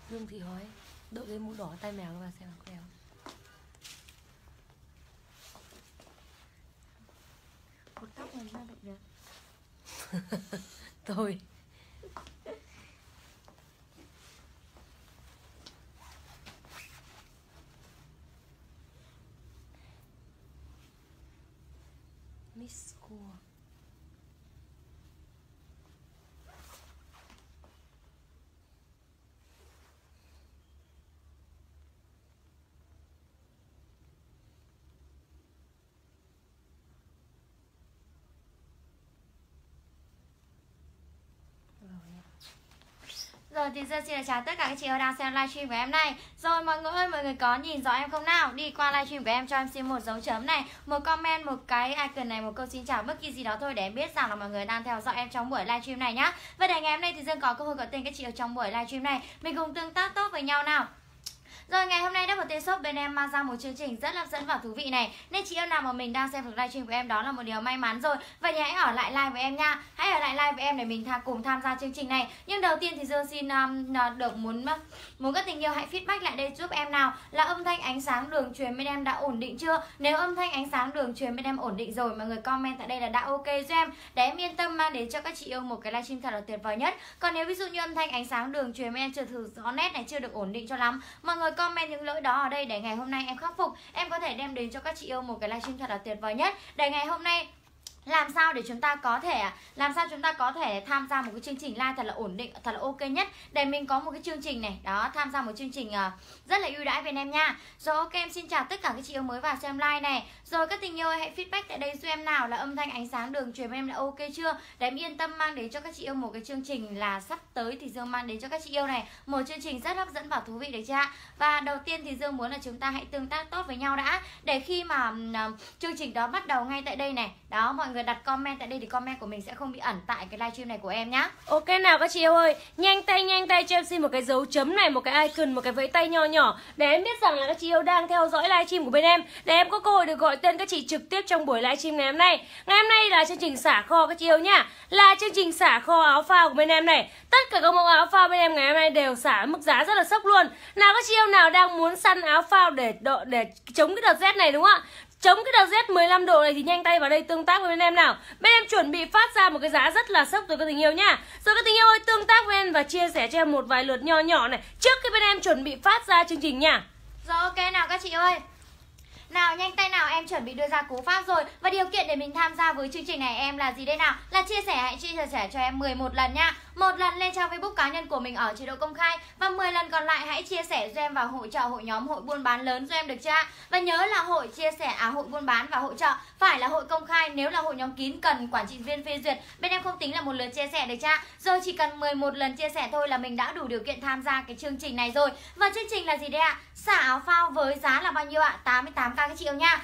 Dương Thị hỏi đội cái mũ đỏ tay mèo các bạn xem có đeo. Cột tóc làm sao được được. Thôi Miss Cool. Rồi thì giờ xin chào tất cả các chị ơi đang xem livestream của em này. Rồi mọi người ơi, mọi người có nhìn rõ em không nào? Đi qua livestream của em cho em xin một dấu chấm này, một comment, một cái icon này, một câu xin chào bất kỳ gì đó thôi để em biết rằng là mọi người đang theo dõi em trong buổi livestream này nhá. Và để ngày hôm nay thì Dương có cơ hội gọi tên các chị ở trong buổi livestream này, mình cùng tương tác tốt với nhau nào. Rồi ngày hôm nay Double T Shop bên em mang ra một chương trình rất hấp dẫn và thú vị này. Nên chị yêu nào mà mình đang xem được livestream của em đó là một điều may mắn rồi. Vậy thì hãy ở lại live với em nha. Hãy ở lại live với em để mình cùng tham gia chương trình này. Nhưng đầu tiên thì Dương xin được muốn các tình yêu hãy feedback lại đây giúp em nào. Là âm thanh ánh sáng đường truyền bên em đã ổn định chưa? Nếu âm thanh ánh sáng đường truyền bên em ổn định rồi, mọi người comment tại đây là đã ok cho em, để em yên tâm mang đến cho các chị yêu một cái livestream thật là tuyệt vời nhất. Còn nếu ví dụ như âm thanh ánh sáng đường truyền bên em chưa thử rõ nét này, chưa được ổn định cho lắm, mọi người comment những lỗi đó ở đây để ngày hôm nay em khắc phục, em có thể đem đến cho các chị yêu một cái livestream thật là tuyệt vời nhất. Để ngày hôm nay làm sao để chúng ta có thể tham gia một cái chương trình live thật là ổn định, thật là ok nhất, để mình có một cái chương trình này đó, tham gia một chương trình rất là ưu đãi bên em nha. Rồi ok, em xin chào tất cả các chị yêu mới vào xem live này. Rồi các tình yêu ơi, hãy feedback tại đây giúp em nào là âm thanh ánh sáng đường truyền bên em đã ok chưa, để em yên tâm mang đến cho các chị yêu một cái chương trình là sắp tới thì Dương mang đến cho các chị yêu này một chương trình rất hấp dẫn và thú vị đấy chưa ạ. Và đầu tiên thì Dương muốn là chúng ta hãy tương tác tốt với nhau đã, để khi mà chương trình đó bắt đầu ngay tại đây này đó, mọi người đặt comment tại đây thì comment của mình sẽ không bị ẩn tại cái livestream này của em nhá. Ok nào các chị yêu ơi, nhanh tay cho em xin một cái dấu chấm này, một cái icon, một cái vẫy tay nho nhỏ để em biết rằng là các chị yêu đang theo dõi livestream của bên em, để em có cơ hội được gọi tên các chị trực tiếp trong buổi livestream ngày hôm nay. Ngày hôm nay là chương trình xả kho các chị yêu nhá, là chương trình xả kho áo phao của bên em này. Tất cả các mẫu áo phao bên em ngày hôm nay đều xả mức giá rất là sốc luôn. Nào các chị yêu nào đang muốn săn áo phao để chống cái đợt rét này đúng không ạ? Chống cái đợt rét 15 độ này thì nhanh tay vào đây tương tác với bên em nào. Bên em chuẩn bị phát ra một cái giá rất là sốc rồi các tình yêu nhá. Rồi các tình yêu ơi, tương tác với em và chia sẻ cho em một vài lượt nho nhỏ này trước khi bên em chuẩn bị phát ra chương trình nha. Rồi ok nào các chị ơi. Nào nhanh tay nào, em chuẩn bị đưa ra cú pháp rồi. Và điều kiện để mình tham gia với chương trình này em là gì đây nào? Là chia sẻ, hãy chia sẻ cho em 11 lần nha. Một lần lên trang Facebook cá nhân của mình ở chế độ công khai, và 10 lần còn lại hãy chia sẻ cho em vào hội chợ, hội nhóm, hội buôn bán lớn cho em được chưa? Và nhớ là hội chia sẻ hội buôn bán và hội chợ phải là hội công khai. Nếu là hội nhóm kín cần quản trị viên phê duyệt, bên em không tính là một lượt chia sẻ được chưa? Rồi chỉ cần 11 lần chia sẻ thôi là mình đã đủ điều kiện tham gia cái chương trình này rồi. Và chương trình là gì đây ạ? Xả áo phao với giá là bao nhiêu ạ? 88k các chị yêu nha.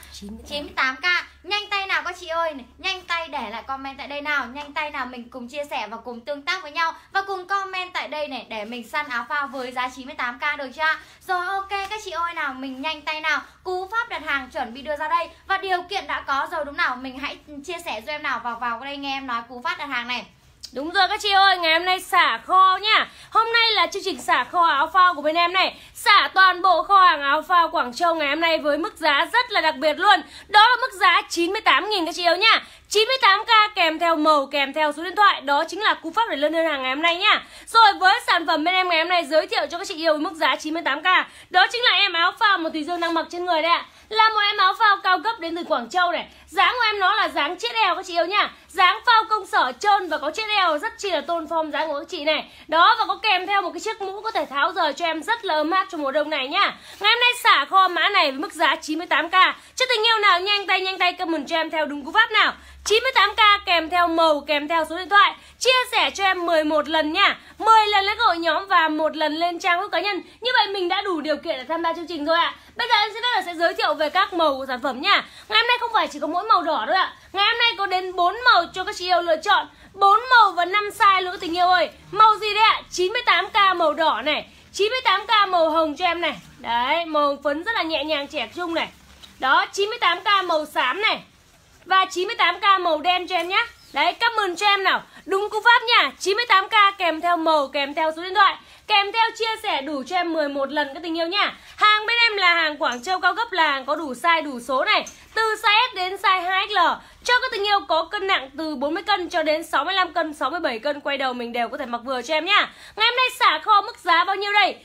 98k. Nhanh tay nào các chị ơi, nhanh tay để lại comment tại đây nào. Nhanh tay nào, mình cùng chia sẻ và cùng tương tác với nhau, và cùng comment tại đây này để mình săn áo phao với giá 98k được chưa? Rồi ok các chị ơi nào, mình nhanh tay nào. Cú pháp đặt hàng chuẩn bị đưa ra đây, và điều kiện đã có rồi đúng nào? Mình hãy chia sẻ cho em nào, vào đây nghe em nói cú pháp đặt hàng này. Đúng rồi các chị ơi, ngày hôm nay xả kho nhá. Hôm nay là chương trình xả kho áo phao của bên em này. Xả toàn bộ kho hàng áo phao Quảng Châu ngày hôm nay với mức giá rất là đặc biệt luôn. Đó là mức giá 98.000 các chị yêu nhá. 98k kèm theo màu, kèm theo số điện thoại. Đó chính là cú pháp để lên đơn hàng ngày hôm nay nhá. Rồi với sản phẩm bên em ngày hôm nay giới thiệu cho các chị yêu với mức giá 98k. Đó chính là em áo phao mà Thùy Dương đang mặc trên người đây ạ. Là một em áo phao cao cấp đến từ Quảng Châu này. Dáng của em nó là dáng chiếc eo các chị yêu nhá. Dáng phao công sở trơn và có chiếc eo rất chi là tôn form dáng của các chị này. Đó, và có kèm theo một cái chiếc mũ có thể tháo rời cho em rất là ấm áp trong mùa đông này nhá. Ngày hôm nay xả kho mã này với mức giá 98k. Cho tình yêu nào nhanh tay comment cho em theo đúng cú pháp nào. 98k kèm theo màu, kèm theo số điện thoại. Chia sẻ cho em 11 lần nha. 10 lần lên hội nhóm và 1 lần lên trang web cá nhân. Như vậy mình đã đủ điều kiện để tham gia chương trình rồi ạ. Bây giờ em xin phép là sẽ giới thiệu về các màu của sản phẩm nha. Ngày hôm nay không phải chỉ có mỗi màu đỏ đâu ạ. Ngày hôm nay có đến 4 màu cho các chị yêu lựa chọn. 4 màu và 5 size nữa tình yêu ơi. Màu gì đấy ạ? 98k màu đỏ này, 98k màu hồng cho em này. Đấy, màu phấn rất là nhẹ nhàng trẻ trung này. Đó, 98k màu xám này, và 98k màu đen cho em nhé. Đấy, comment cho em nào. Đúng cú pháp nha. 98k kèm theo màu, kèm theo số điện thoại, kèm theo chia sẻ đủ cho em 11 lần các tình yêu nha. Hàng bên em là hàng Quảng Châu cao cấp, là hàng có đủ size đủ số này, từ size S đến size 2XL. Cho các tình yêu có cân nặng từ 40 cân cho đến 65 cân, 67 cân quay đầu mình đều có thể mặc vừa cho em nhá. Ngày hôm nay xả kho mức giá bao nhiêu đây?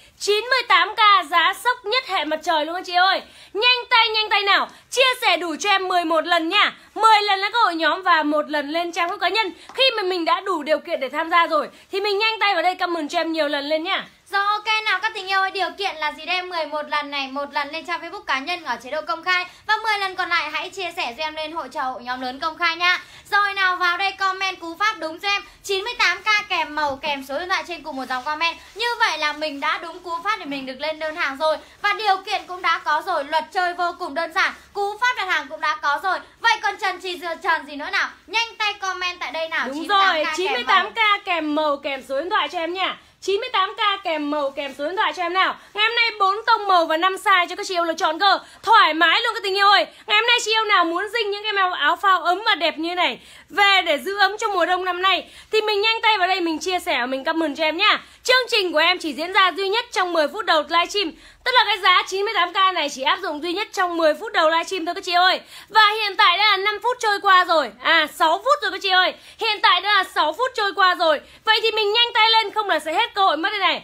98k, giá sốc nhất hệ mặt trời luôn các chị ơi. Nhanh tay nào. Chia sẻ đủ cho em 11 lần nha. 10 lần là cơ hội nhóm và 1 lần lên trang web cá nhân. Khi mà mình đã đủ điều kiện để tham gia rồi thì mình nhanh tay vào đây comment cho em nhiều lần lên nhá. Rồi ok nào các tình yêu ơi, điều kiện là gì đây? 11 lần này, 1 lần lên trang Facebook cá nhân ở chế độ công khai, và 10 lần còn lại hãy chia sẻ cho em lên hội trợ hội nhóm lớn công khai nha. Rồi nào, vào đây comment cú pháp đúng cho em 98k kèm màu, kèm số điện thoại trên cùng một dòng comment. Như vậy là mình đã đúng cú pháp để mình được lên đơn hàng rồi, và điều kiện cũng đã có rồi, luật chơi vô cùng đơn giản, cú pháp đặt hàng cũng đã có rồi. Vậy còn trần gì nữa nào? Nhanh tay comment tại đây nào. Đúng rồi, 98k kèm màu, kèm số điện thoại cho em nha. 98k kèm màu, kèm số điện thoại cho em nào. Ngày hôm nay 4 tông màu và 5 size cho các chị yêu lựa chọn cơ. Thoải mái luôn các tình yêu ơi. Ngày hôm nay chị yêu nào muốn dinh những cái màu áo phao ấm và đẹp như này về để giữ ấm cho mùa đông năm nay thì mình nhanh tay vào đây mình chia sẻ, mình comment cho em nhá. Chương trình của em chỉ diễn ra duy nhất trong 10 phút đầu livestream. Tức là cái giá 98k này chỉ áp dụng duy nhất trong 10 phút đầu livestream thôi các chị ơi. Và hiện tại đã là 5 phút trôi qua rồi. 6 phút rồi các chị ơi. Hiện tại đã là 6 phút trôi qua rồi. Vậy thì mình nhanh tay lên không là sẽ hết cơ hội mất đây này.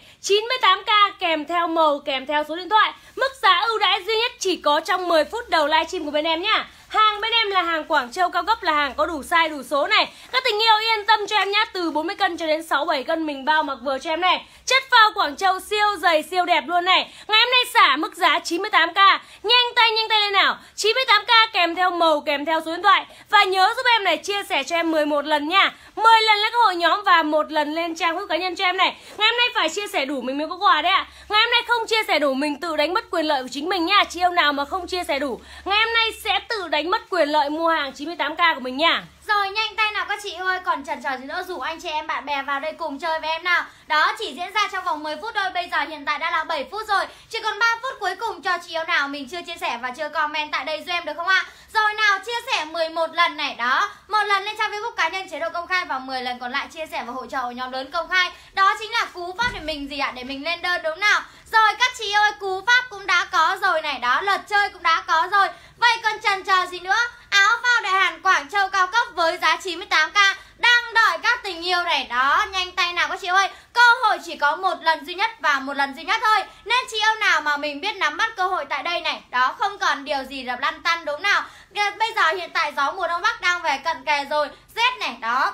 98k kèm theo màu, kèm theo số điện thoại. Mức giá ưu đãi duy nhất chỉ có trong 10 phút đầu livestream của bên em nhá. Hàng bên em là hàng Quảng Châu cao cấp, là hàng có đủ size đủ số này. Các tình yêu yên tâm cho em nhá, từ 40 cân cho đến 67 cân mình bao mặc vừa cho em này. Chất phao Quảng Châu siêu dày siêu đẹp luôn này. Ngày hôm nay xả mức giá 98k. Nhanh tay lên nào. 98k kèm theo màu, kèm theo số điện thoại. Và nhớ giúp em này chia sẻ cho em 11 lần nha. 10 lần lên các hội nhóm và 1 lần lên trang web cá nhân cho em này. Ngày hôm nay phải chia sẻ đủ mình mới có quà đấy ạ. Ngày hôm nay không chia sẻ đủ mình tự đánh mất quyền lợi của chính mình nha. Chị yêu nào mà không chia sẻ đủ, ngày hôm nay sẽ tự đánh mất quyền lợi mua hàng 98k của mình nha. Rồi nhanh tay nào các chị ơi, còn chần chờ gì nữa, rủ anh chị em bạn bè vào đây cùng chơi với em nào. Đó, chỉ diễn ra trong vòng 10 phút thôi. Bây giờ hiện tại đã là 7 phút rồi. Chỉ còn 3 phút cuối cùng cho chị yêu nào mình chưa chia sẻ và chưa comment tại đây giúp em được không ạ? Rồi nào, chia sẻ 11 lần này. Đó, 1 lần lên trang Facebook cá nhân chế độ công khai và 10 lần còn lại chia sẻ vào hỗ trợ nhóm lớn công khai. Đó chính là cú pháp để mình gì ạ? Để mình lên đơn đúng nào. Rồi các chị ơi, cú pháp cũng đã có rồi này. Đó, luật chơi cũng đã có rồi. Vậy còn chần chờ gì nữa? Áo phao đại hàng Quảng Châu cao cấp với giá 98k đang đợi các tình yêu này. Đó, nhanh tay nào các chị ơi. Cơ hội chỉ có 1 lần duy nhất và 1 lần duy nhất thôi. Nên chị yêu nào mà mình biết nắm bắt cơ hội tại đây này. Đó, không còn điều gì là lăn tăn đúng nào. Bây giờ hiện tại gió mùa đông bắc đang về cận kề rồi. Rét này, đó,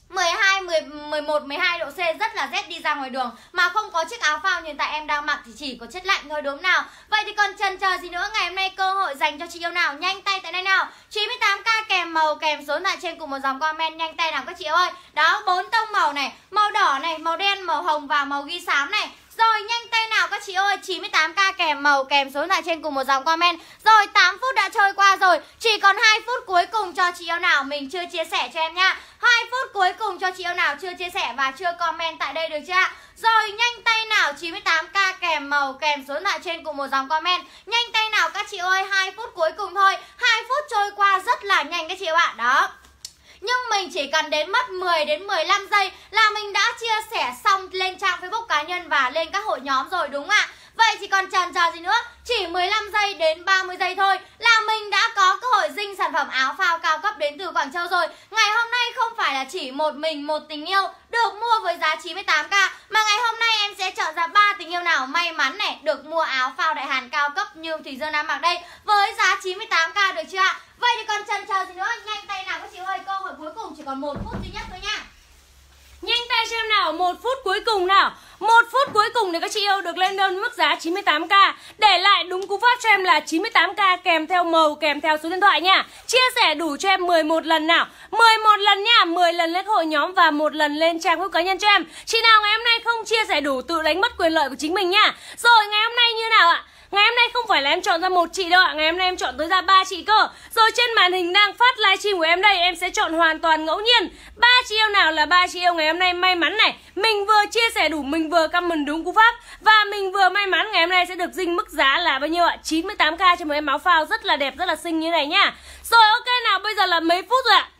11, 12 độ C rất là rét, đi ra ngoài đường mà không có chiếc áo phao như hiện tại em đang mặc thì chỉ có chất lạnh thôi đúng nào. Vậy thì còn chần chờ gì nữa, ngày hôm nay cơ hội dành cho chị yêu nào, nhanh tay tại đây nào. 98k kèm màu, kèm số lại trên cùng một dòng comment, nhanh tay nào các chị ơi. Đó, 4 tông màu này, màu đỏ này, màu đen, màu hồng và màu ghi xám này. Rồi nhanh tay nào các chị ơi, 98k kèm màu, kèm số lại trên cùng một dòng comment. Rồi 8 phút đã trôi qua rồi, chỉ còn 2 phút cuối cùng cho chị yêu nào mình chưa chia sẻ cho em nha. 2 phút cuối cùng cho chị yêu nào chưa chia sẻ và chưa comment tại đây được chưa ạ? Rồi nhanh tay nào, 98k kèm màu, kèm số lại trên cùng một dòng comment. Nhanh tay nào các chị ơi, 2 phút cuối cùng thôi. 2 phút trôi qua rất là nhanh các chị ạ. Đó, nhưng mình chỉ cần đến mất 10 đến 15 giây là mình đã chia sẻ xong lên trang Facebook cá nhân và lên các hội nhóm rồi đúng ạ. Vậy thì còn chần chờ gì nữa, chỉ 15 giây đến 30 giây thôi là mình đã có cơ hội dinh sản phẩm áo phao cao cấp đến từ Quảng Châu rồi. Ngày hôm nay không phải là chỉ một mình một tình yêu được mua với giá 98k, mà ngày hôm nay em sẽ chọn ra 3 tình yêu nào may mắn này được mua áo phao đại hàn cao cấp như Thùy Dương đang mặc đây với giá 98k được chưa ạ? Vậy thì còn chần chờ gì nữa, nhanh tay nào các chị ơi, cơ hội cuối cùng chỉ còn 1 phút duy nhất thôi nha. Nhanh tay cho em nào, 1 phút cuối cùng nào. 1 phút cuối cùng để các chị yêu được lên đơn mức giá 98k. Để lại đúng cú pháp cho em là 98k kèm theo màu, kèm theo số điện thoại nha. Chia sẻ đủ cho em 11 lần nào. 11 lần nha, 10 lần lên hội nhóm và 1 lần lên trang web cá nhân cho em. Chị nào ngày hôm nay không chia sẻ đủ tự đánh mất quyền lợi của chính mình nha. Rồi ngày hôm nay như nào ạ? Ngày hôm nay không phải là em chọn ra 1 chị đâu ạ. Ngày hôm nay em chọn tới ra 3 chị cơ. Rồi trên màn hình đang phát livestream của em đây, em sẽ chọn hoàn toàn ngẫu nhiên 3 chị yêu nào là 3 chị yêu ngày hôm nay may mắn này. Mình vừa chia sẻ đủ, mình vừa comment đúng cú pháp và mình vừa may mắn ngày hôm nay sẽ được dinh mức giá là bao nhiêu ạ? 98k cho một em áo phao rất là đẹp, rất là xinh như này nhá. Rồi ok nào, bây giờ là mấy phút rồi ạ?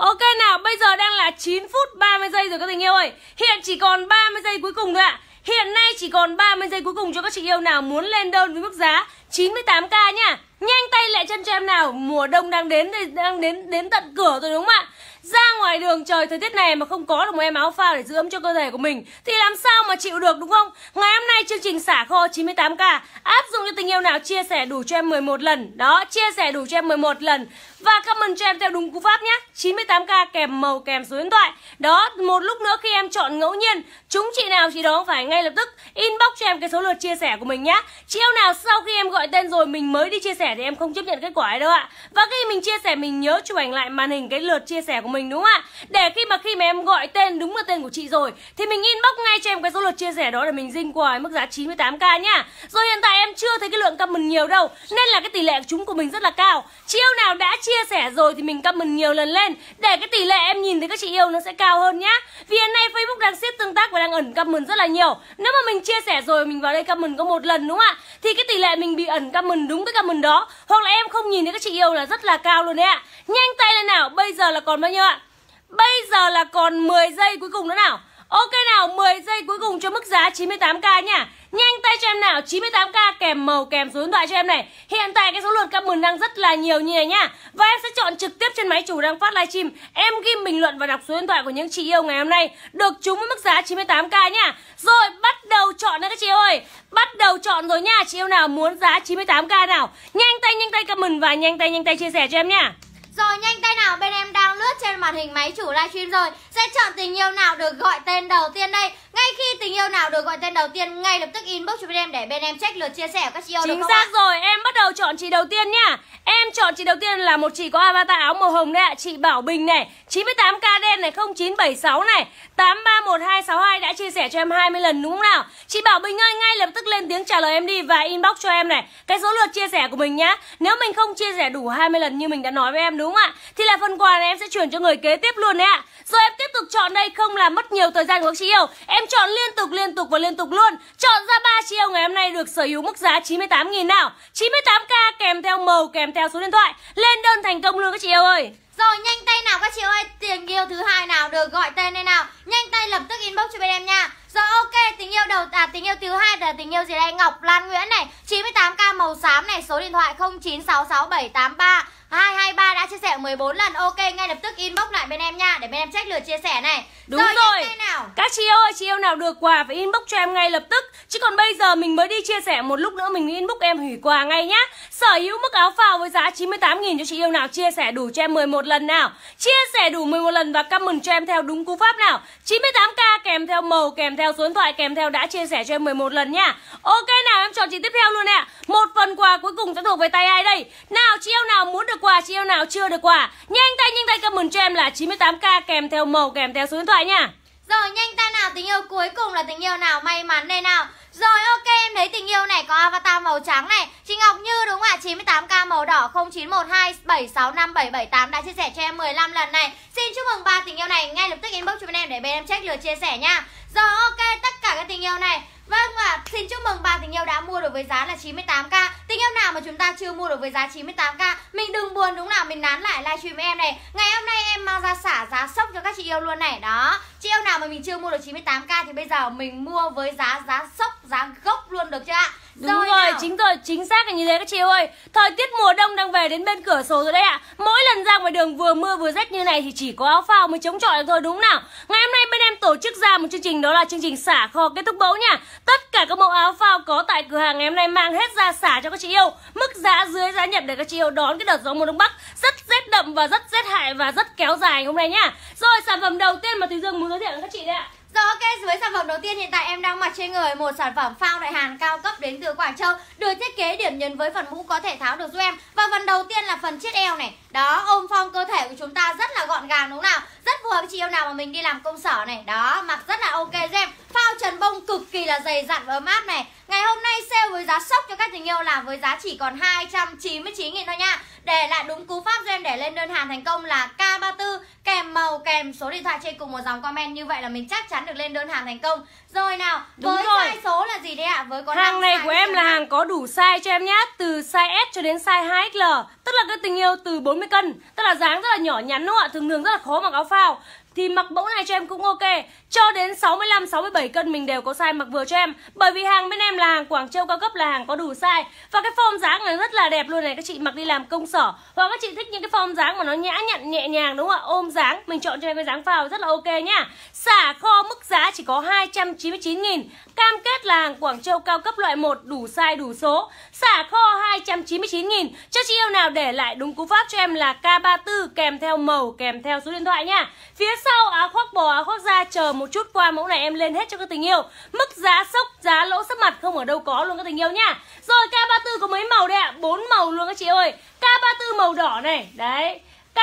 Ok nào, bây giờ đang là 9 phút 30 giây rồi các tình yêu ơi. Hiện chỉ còn 30 giây cuối cùng thôi ạ. Hiện nay chỉ còn 30 giây cuối cùng cho các chị yêu nào muốn lên đơn với mức giá 98k nhá. Nhanh tay lẹ chân cho em nào, mùa đông đang đến tận cửa rồi đúng không ạ? Ra ngoài đường trời thời tiết này mà không có được một em áo phao để giữ ấm cho cơ thể của mình thì làm sao mà chịu được đúng không? Ngày hôm nay chương trình xả kho 98k áp dụng cho tình yêu nào chia sẻ đủ cho em 11 lần. Đó, chia sẻ đủ cho em 11 lần. Và comment cho em theo đúng cú pháp nhé. 98k kèm màu kèm số điện thoại. Đó, một lúc nữa khi em chọn ngẫu nhiên, chúng chị nào chị đó phải ngay lập tức inbox cho em cái số lượt chia sẻ của mình nhá. Chị yêu nào sau khi em gọi tên rồi mình mới đi chia sẻ thì em không chấp nhận kết quả ấy đâu ạ. Và khi mình chia sẻ mình nhớ chụp ảnh lại màn hình cái lượt chia sẻ của mình đúng không ạ? Để khi mà em gọi tên đúng là tên của chị rồi thì mình inbox ngay cho em cái số lượt chia sẻ đó để mình dinh quà mức giá 98k nhá. Rồi hiện tại em chưa thấy cái lượng comment nhiều đâu nên là cái tỷ lệ chúng của mình rất là cao. Chị yêu nào đã chia sẻ rồi thì mình comment nhiều lần lên để cái tỷ lệ em nhìn thấy các chị yêu nó sẽ cao hơn nhá. Vì hiện nay Facebook đang siết tương tác và đang ẩn comment rất là nhiều. Nếu mà mình chia sẻ rồi mình vào đây comment có một lần đúng không ạ? Thì cái tỷ lệ mình bị ẩn comment đúng cái comment đó hoặc là em không nhìn thấy các chị yêu là rất là cao luôn đấy ạ. Nhanh tay lên nào, bây giờ là còn bao nhiêu ạ? Bây giờ là còn 10 giây cuối cùng nữa nào. Ok nào, 10 giây cuối cùng cho mức giá 98k nhá. Nhanh tay cho em nào, 98k kèm màu kèm số điện thoại cho em này. Hiện tại cái số lượt comment đang rất là nhiều như này nhá. Và em sẽ chọn trực tiếp trên máy chủ đang phát livestream. Em ghi bình luận và đọc số điện thoại của những chị yêu ngày hôm nay được trúng với mức giá 98k nhá. Rồi bắt đầu chọn đấy các chị yêu ơi. Bắt đầu chọn rồi nha. Chị yêu nào muốn giá 98k nào, nhanh tay comment và nhanh tay chia sẻ cho em nha. Rồi nhanh tay nào, bên em đang lướt trên màn hình máy chủ livestream rồi. Sẽ chọn tình yêu nào được gọi tên đầu tiên đây. Ngay khi tình yêu nào được gọi tên đầu tiên, ngay lập tức inbox cho bên em để bên em check lượt chia sẻ của các chị yêu. Chính xác rồi, em bắt đầu chọn chị đầu tiên nhá. Em chọn chị đầu tiên là một chị có avatar áo màu hồng đấy ạ. Chị Bảo Bình này, 98k đen này, 0976 này, 831262 đã chia sẻ cho em 20 lần đúng không nào? Chị Bảo Bình ơi, ngay lập tức lên tiếng trả lời em đi và inbox cho em này cái số lượt chia sẻ của mình nhá. Nếu mình không chia sẻ đủ 20 lần như mình đã nói với em đúng không ạ? Thì là phần quà này em sẽ chuyển cho người kế tiếp luôn đấy ạ. Rồi em tiếp tục chọn đây, không làm mất nhiều thời gian của các chị yêu. Em chọn liên tục luôn. Chọn ra 3 chị yêu ngày hôm nay được sở hữu mức giá 98.000 nào. 98k kèm theo màu kèm theo số điện thoại. Lên đơn thành công luôn các chị yêu ơi. Rồi nhanh tay nào các chị ơi, tình yêu thứ hai nào được gọi tên đây nào. Nhanh tay lập tức inbox cho bên em nha. Rồi ok, tình yêu tình yêu thứ hai là tình yêu gì đây? Ngọc Lan Nguyễn này, 98k màu xám này, số điện thoại 0966783223 đã chia sẻ 14 lần. Ok, ngay lập tức inbox lại bên em nha để bên em check lượt chia sẻ này. Đúng rồi. Các chị ơi, chị yêu nào được quà phải inbox cho em ngay lập tức. Chứ còn bây giờ mình mới đi chia sẻ một lúc nữa mình inbox em hủy quà ngay nhá. Sở hữu mức áo phao với giá 98.000 cho chị yêu nào chia sẻ đủ cho em 11 lần nào. Chia sẻ đủ 11 lần và comment cho em theo đúng cú pháp nào. 98k kèm theo màu kèm theo số điện thoại kèm theo đã chia sẻ cho em 11 lần nha. Ok nào, em chọn chị tiếp theo luôn nè. Một phần quà cuối cùng sẽ thuộc về tay ai đây? Nào chị yêu nào muốn được quà, chị yêu nào chưa được quà, nhanh tay comment cho em là 98k kèm theo màu kèm theo số điện thoại nha. Rồi nhanh tay nào, tình yêu cuối cùng là tình yêu nào may mắn đây nào. Rồi ok, em thấy tình yêu này có avatar màu trắng này, chị Ngọc Như đúng không ạ? 98k màu đỏ 0912765778 đã chia sẻ cho em 15 lần này. Xin chúc mừng 3 tình yêu này, ngay lập tức inbox cho bên em để bên em check lượt chia sẻ nha. Rồi ok, tất cả các tình yêu này, vâng ạ, xin chúc mừng 3 tình yêu đã mua được với giá là 98k. Tình yêu nào mà chúng ta chưa mua được với giá 98k, mình đừng buồn đúng nào, mình nán lại livestream với em này. Ngày hôm nay em mang ra xả giá sốc cho các chị yêu luôn này. Đó, chị yêu nào mà mình chưa mua được 98k thì bây giờ mình mua với giá sốc, giá gốc luôn được chưa ạ? Đúng rồi, chính xác là như thế các chị ơi. Thời tiết mùa đông đang về đến bên cửa sổ rồi đấy ạ. Mỗi lần ra ngoài đường vừa mưa vừa rét như này thì chỉ có áo phao mới chống chọi được thôi đúng nào. Ngày hôm nay bên em tổ chức ra một chương trình, đó là chương trình xả kho kết thúc bẫu nha. Tất cả các mẫu áo phao có tại cửa hàng ngày hôm nay mang hết ra xả cho các chị yêu. Mức giá dưới giá Nhật để các chị yêu đón cái đợt gió mùa đông bắc rất rét đậm và rất rét hại và rất kéo dài hôm nay nhá. Rồi sản phẩm đầu tiên mà Thùy Dương muốn giới thiệu với các chị đây ạ. Rồi ok, với sản phẩm đầu tiên hiện tại em đang mặc trên người một sản phẩm phao đại hàn cao cấp đến từ Quảng Châu, được thiết kế điểm nhấn với phần mũ có thể tháo được giúp em. Và phần đầu tiên là phần chiết eo này. Đó, ôm form cơ thể của chúng ta rất là gọn gàng đúng không nào? Rất phù hợp với chị yêu nào mà mình đi làm công sở này. Đó, mặc rất là ok giúp em. Phao trần bông cực kỳ là dày dặn và ấm áp này. Ngày hôm nay sale với giá sốc cho các tình yêu là với giá chỉ còn 299.000 thôi nha. Để lại đúng cú pháp cho em để lên đơn hàng thành công là K34 kèm màu kèm số điện thoại trên cùng một dòng comment, như vậy là mình chắc chắn được lên đơn hàng thành công. Rồi nào, với size số là gì đấy ạ? ạ. Với có hàng này size của em là hàng có đủ size cho em nhá, từ size S cho đến size 2XL, tức là cái tình yêu từ 40 cân, tức là dáng rất là nhỏ nhắn đúng không ạ, thường thường rất là khó mặc áo phao. Thì mặc mẫu này cho em cũng ok. Cho đến 65, 67 cân mình đều có size mặc vừa cho em. Bởi vì hàng bên em là hàng Quảng Châu cao cấp, là hàng có đủ size. Và cái form dáng này rất là đẹp luôn này. Các chị mặc đi làm công sở, hoặc các chị thích những cái form dáng mà nó nhã nhặn nhẹ nhàng đúng không ạ, ôm dáng, mình chọn cho em cái dáng phao rất là ok nhá. Xả kho mức giá chỉ có 299.000. Cam kết là hàng Quảng Châu cao cấp loại 1, đủ size đủ số. Xả kho 299.000. Cho chị yêu nào để lại đúng cú pháp cho em là K34 kèm theo màu, kèm theo số điện thoại nha. Phía sau áo khoác bò, áo khoác da, chờ một chút qua mẫu này em lên hết cho các tình yêu. Mức giá sốc, giá lỗ sấp mặt không ở đâu có luôn các tình yêu nhá. Rồi K34 có mấy màu đây ạ? 4 màu luôn các chị ơi. K34 màu đỏ này, đấy.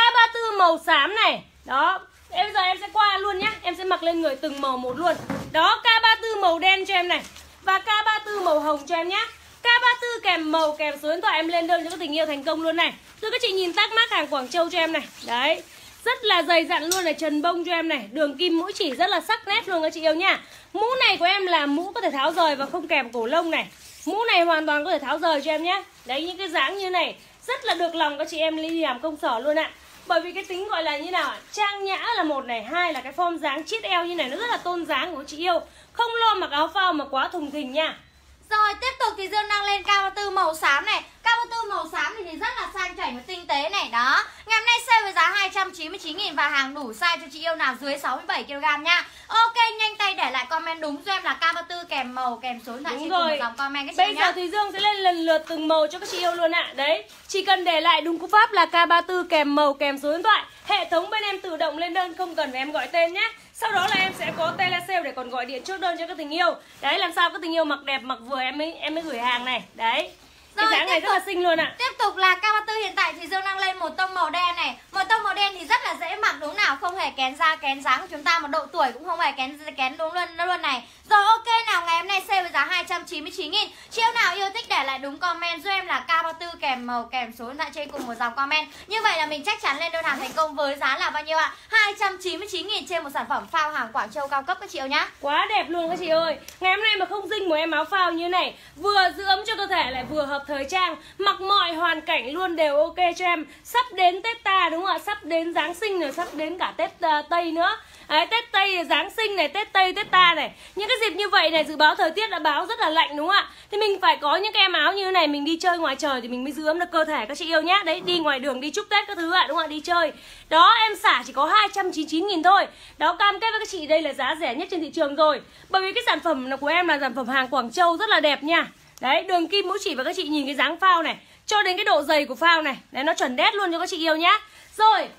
K34 màu xám này. Đó. Bây giờ em sẽ qua luôn nhá. Em sẽ mặc lên người từng màu một luôn. Đó, K34 màu đen cho em này. Và K34 màu hồng cho em nhá. K34 kèm màu, kèm số điện thoại em lên đơn cho các tình yêu thành công luôn này. Rồi các chị nhìn tag mác hàng Quảng Châu cho em này. Đấy. Rất là dày dặn luôn này, trần bông cho em này. Đường kim mũi chỉ rất là sắc nét luôn các chị yêu nha. Mũ này của em là mũ có thể tháo rời và không kèm cổ lông này. Mũ này hoàn toàn có thể tháo rời cho em nhé. Đấy, những cái dáng như này rất là được lòng các chị em đi làm công sở luôn ạ. Bởi vì cái tính gọi là như nào ạ? Trang nhã là một này, hai là cái form dáng chiết eo như này nó rất là tôn dáng của chị yêu. Không lo mặc áo phao mà quá thùng thình nha. Rồi tiếp tục thì Dương đang lên K34 màu xám này. K34 màu xám thì rất là sang chảnh và tinh tế này. Đó. Ngày hôm nay sale với giá 299.000 và hàng đủ size cho chị yêu nào dưới 67kg nha. Ok, nhanh tay để lại comment đúng cho em là K34 kèm màu, kèm số điện thoại trên cùng một dòng comment các chị bây nhá. giờ thì Dương sẽ lên lần lượt từng màu cho các chị yêu luôn ạ. Đấy, chỉ cần để lại đúng cú pháp là K34 kèm màu, kèm số điện thoại. Hệ thống bên em tự động lên đơn, không cần phải em gọi tên nhé. Sau đó là em sẽ có telesale để còn gọi điện chốt đơn cho các tình yêu. Đấy, làm sao các tình yêu mặc đẹp, mặc vừa em mới gửi hàng này. Đấy. Cái dáng này rất là xinh luôn ạ. Tiếp tục là K34 hiện tại thì Dương đang lên một tông màu đen này. Một tông màu đen thì rất là dễ mặc đúng nào, không hề kén da kén dáng của chúng ta, một độ tuổi cũng không hề kén đúng luôn này. Rồi ok nào, ngày hôm nay sale với giá 299.000. Chị yêu nào yêu thích để lại đúng comment giúp em là K34 kèm màu, kèm số điện thoại trên cùng một dòng comment. Như vậy là mình chắc chắn lên đơn hàng thành công với giá là bao nhiêu ạ? 299.000 trên một sản phẩm phao hàng Quảng Châu cao cấp các chị yêu nhá. Quá đẹp luôn các chị ơi. Ngày hôm nay mà không dinh một em áo phao như này, vừa giữ ấm cho cơ thể lại vừa hợp thời trang, mặc mọi hoàn cảnh luôn đều ok cho em. Sắp đến Tết ta đúng không ạ? Sắp đến Giáng sinh rồi, sắp đến cả Tết Tây nữa. Đấy, Tết Tây, Giáng sinh này, Tết Tây, Tết ta này. Những cái dịp như vậy này, dự báo thời tiết đã báo rất là lạnh đúng không ạ? Thì mình phải có những cái em áo như thế này, mình đi chơi ngoài trời thì mình mới giữ ấm được cơ thể các chị yêu nhá. Đấy, đi ngoài đường, đi chúc Tết các thứ ạ, đúng không ạ? Đi chơi. Đó, em xả chỉ có 299.000 thôi. Đó, cam kết với các chị đây là giá rẻ nhất trên thị trường rồi. Bởi vì cái sản phẩm của em là sản phẩm hàng Quảng Châu rất là đẹp nha. Đấy, đường kim mũi chỉ và các chị nhìn cái dáng phao này, cho đến cái độ dày của phao này. Đấy, nó chuẩn đét luôn cho các chị yêu nhá. Rồi,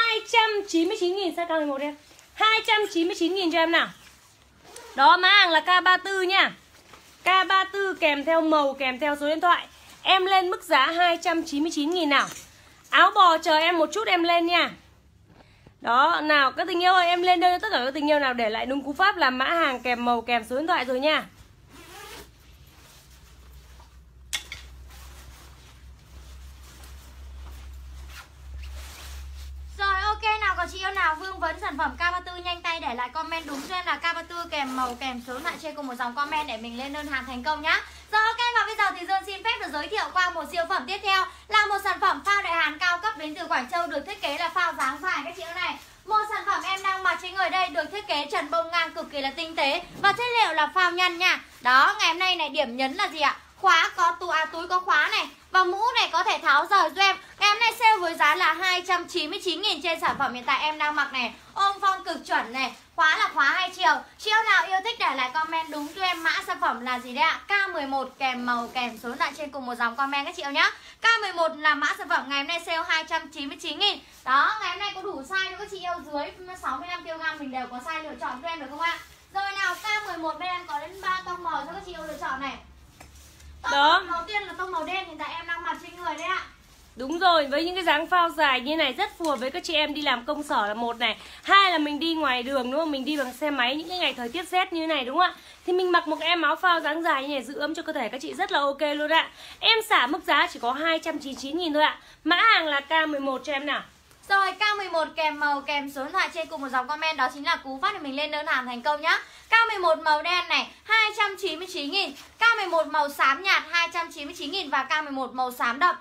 299.000 size cao 11 em. 299.000 cho em nào. Đó, mã hàng là K34 nha. K34 kèm theo màu, kèm theo số điện thoại. Em lên mức giá 299.000 nào. Áo bò chờ em một chút em lên nha. Đó, nào các tình yêu ơi, em lên đơn cho tất cả các tình yêu nào để lại đúng cú pháp là mã hàng kèm màu, kèm số điện thoại rồi nha. Rồi ok nào, có chị yêu nào vương vấn sản phẩm K34 nhanh tay để lại comment đúng cho em là K34 kèm màu, kèm số điện thoại trên cùng một dòng comment để mình lên đơn hàng thành công nhá. Rồi ok, và bây giờ thì Dương xin phép được giới thiệu qua một siêu phẩm tiếp theo là một sản phẩm phao đại hàn cao cấp đến từ Quảng Châu, được thiết kế là phao dáng dài các chị yêu này. Một sản phẩm em đang mặc trên người đây được thiết kế trần bông ngang cực kỳ là tinh tế và chất liệu là phao nhăn nha. Đó, ngày hôm nay này điểm nhấn là gì ạ? Khóa có túi có khóa này, và mũ này có thể tháo rời cho em. Ngày hôm nay sale với giá là 299.000 trên sản phẩm hiện tại em đang mặc này. Ôm phong cực chuẩn này, khóa là khóa 2 chiều. Chị yêu nào yêu thích để lại comment đúng cho em mã sản phẩm là gì đấy ạ? K11 kèm màu, kèm số điện thoại trên cùng một dòng comment các chị yêu nhá. K11 là mã sản phẩm ngày hôm nay sale 299.000. Đó, ngày hôm nay có đủ size cho các chị yêu dưới 65kg mình đều có size lựa chọn cho em được không ạ? Rồi nào, K11 bên em có đến 3 tông màu cho các chị yêu lựa chọn này. Đó, đầu tiên là tông màu đen hiện tại em đang mặc trên người đấy ạ. đúng rồi, với những cái dáng phao dài như này rất phù hợp với các chị em đi làm công sở là một này. Hai là mình đi ngoài đường đúng không? Mình đi bằng xe máy những cái ngày thời tiết rét như này đúng không ạ? Thì mình mặc một em áo phao dáng dài như này giữ ấm cho cơ thể các chị rất là ok luôn ạ. Em xả mức giá chỉ có 299.000 thôi ạ. Mã hàng là K11 cho em nào. Rồi K11 kèm màu, kèm số điện thoại trên cùng một dòng comment, đó chính là cú phát để mình lên đơn hàng thành công nhá. K11 màu đen này 299.000 249.000. K11 màu xám nhạt 299.000 và K11 màu xám đậm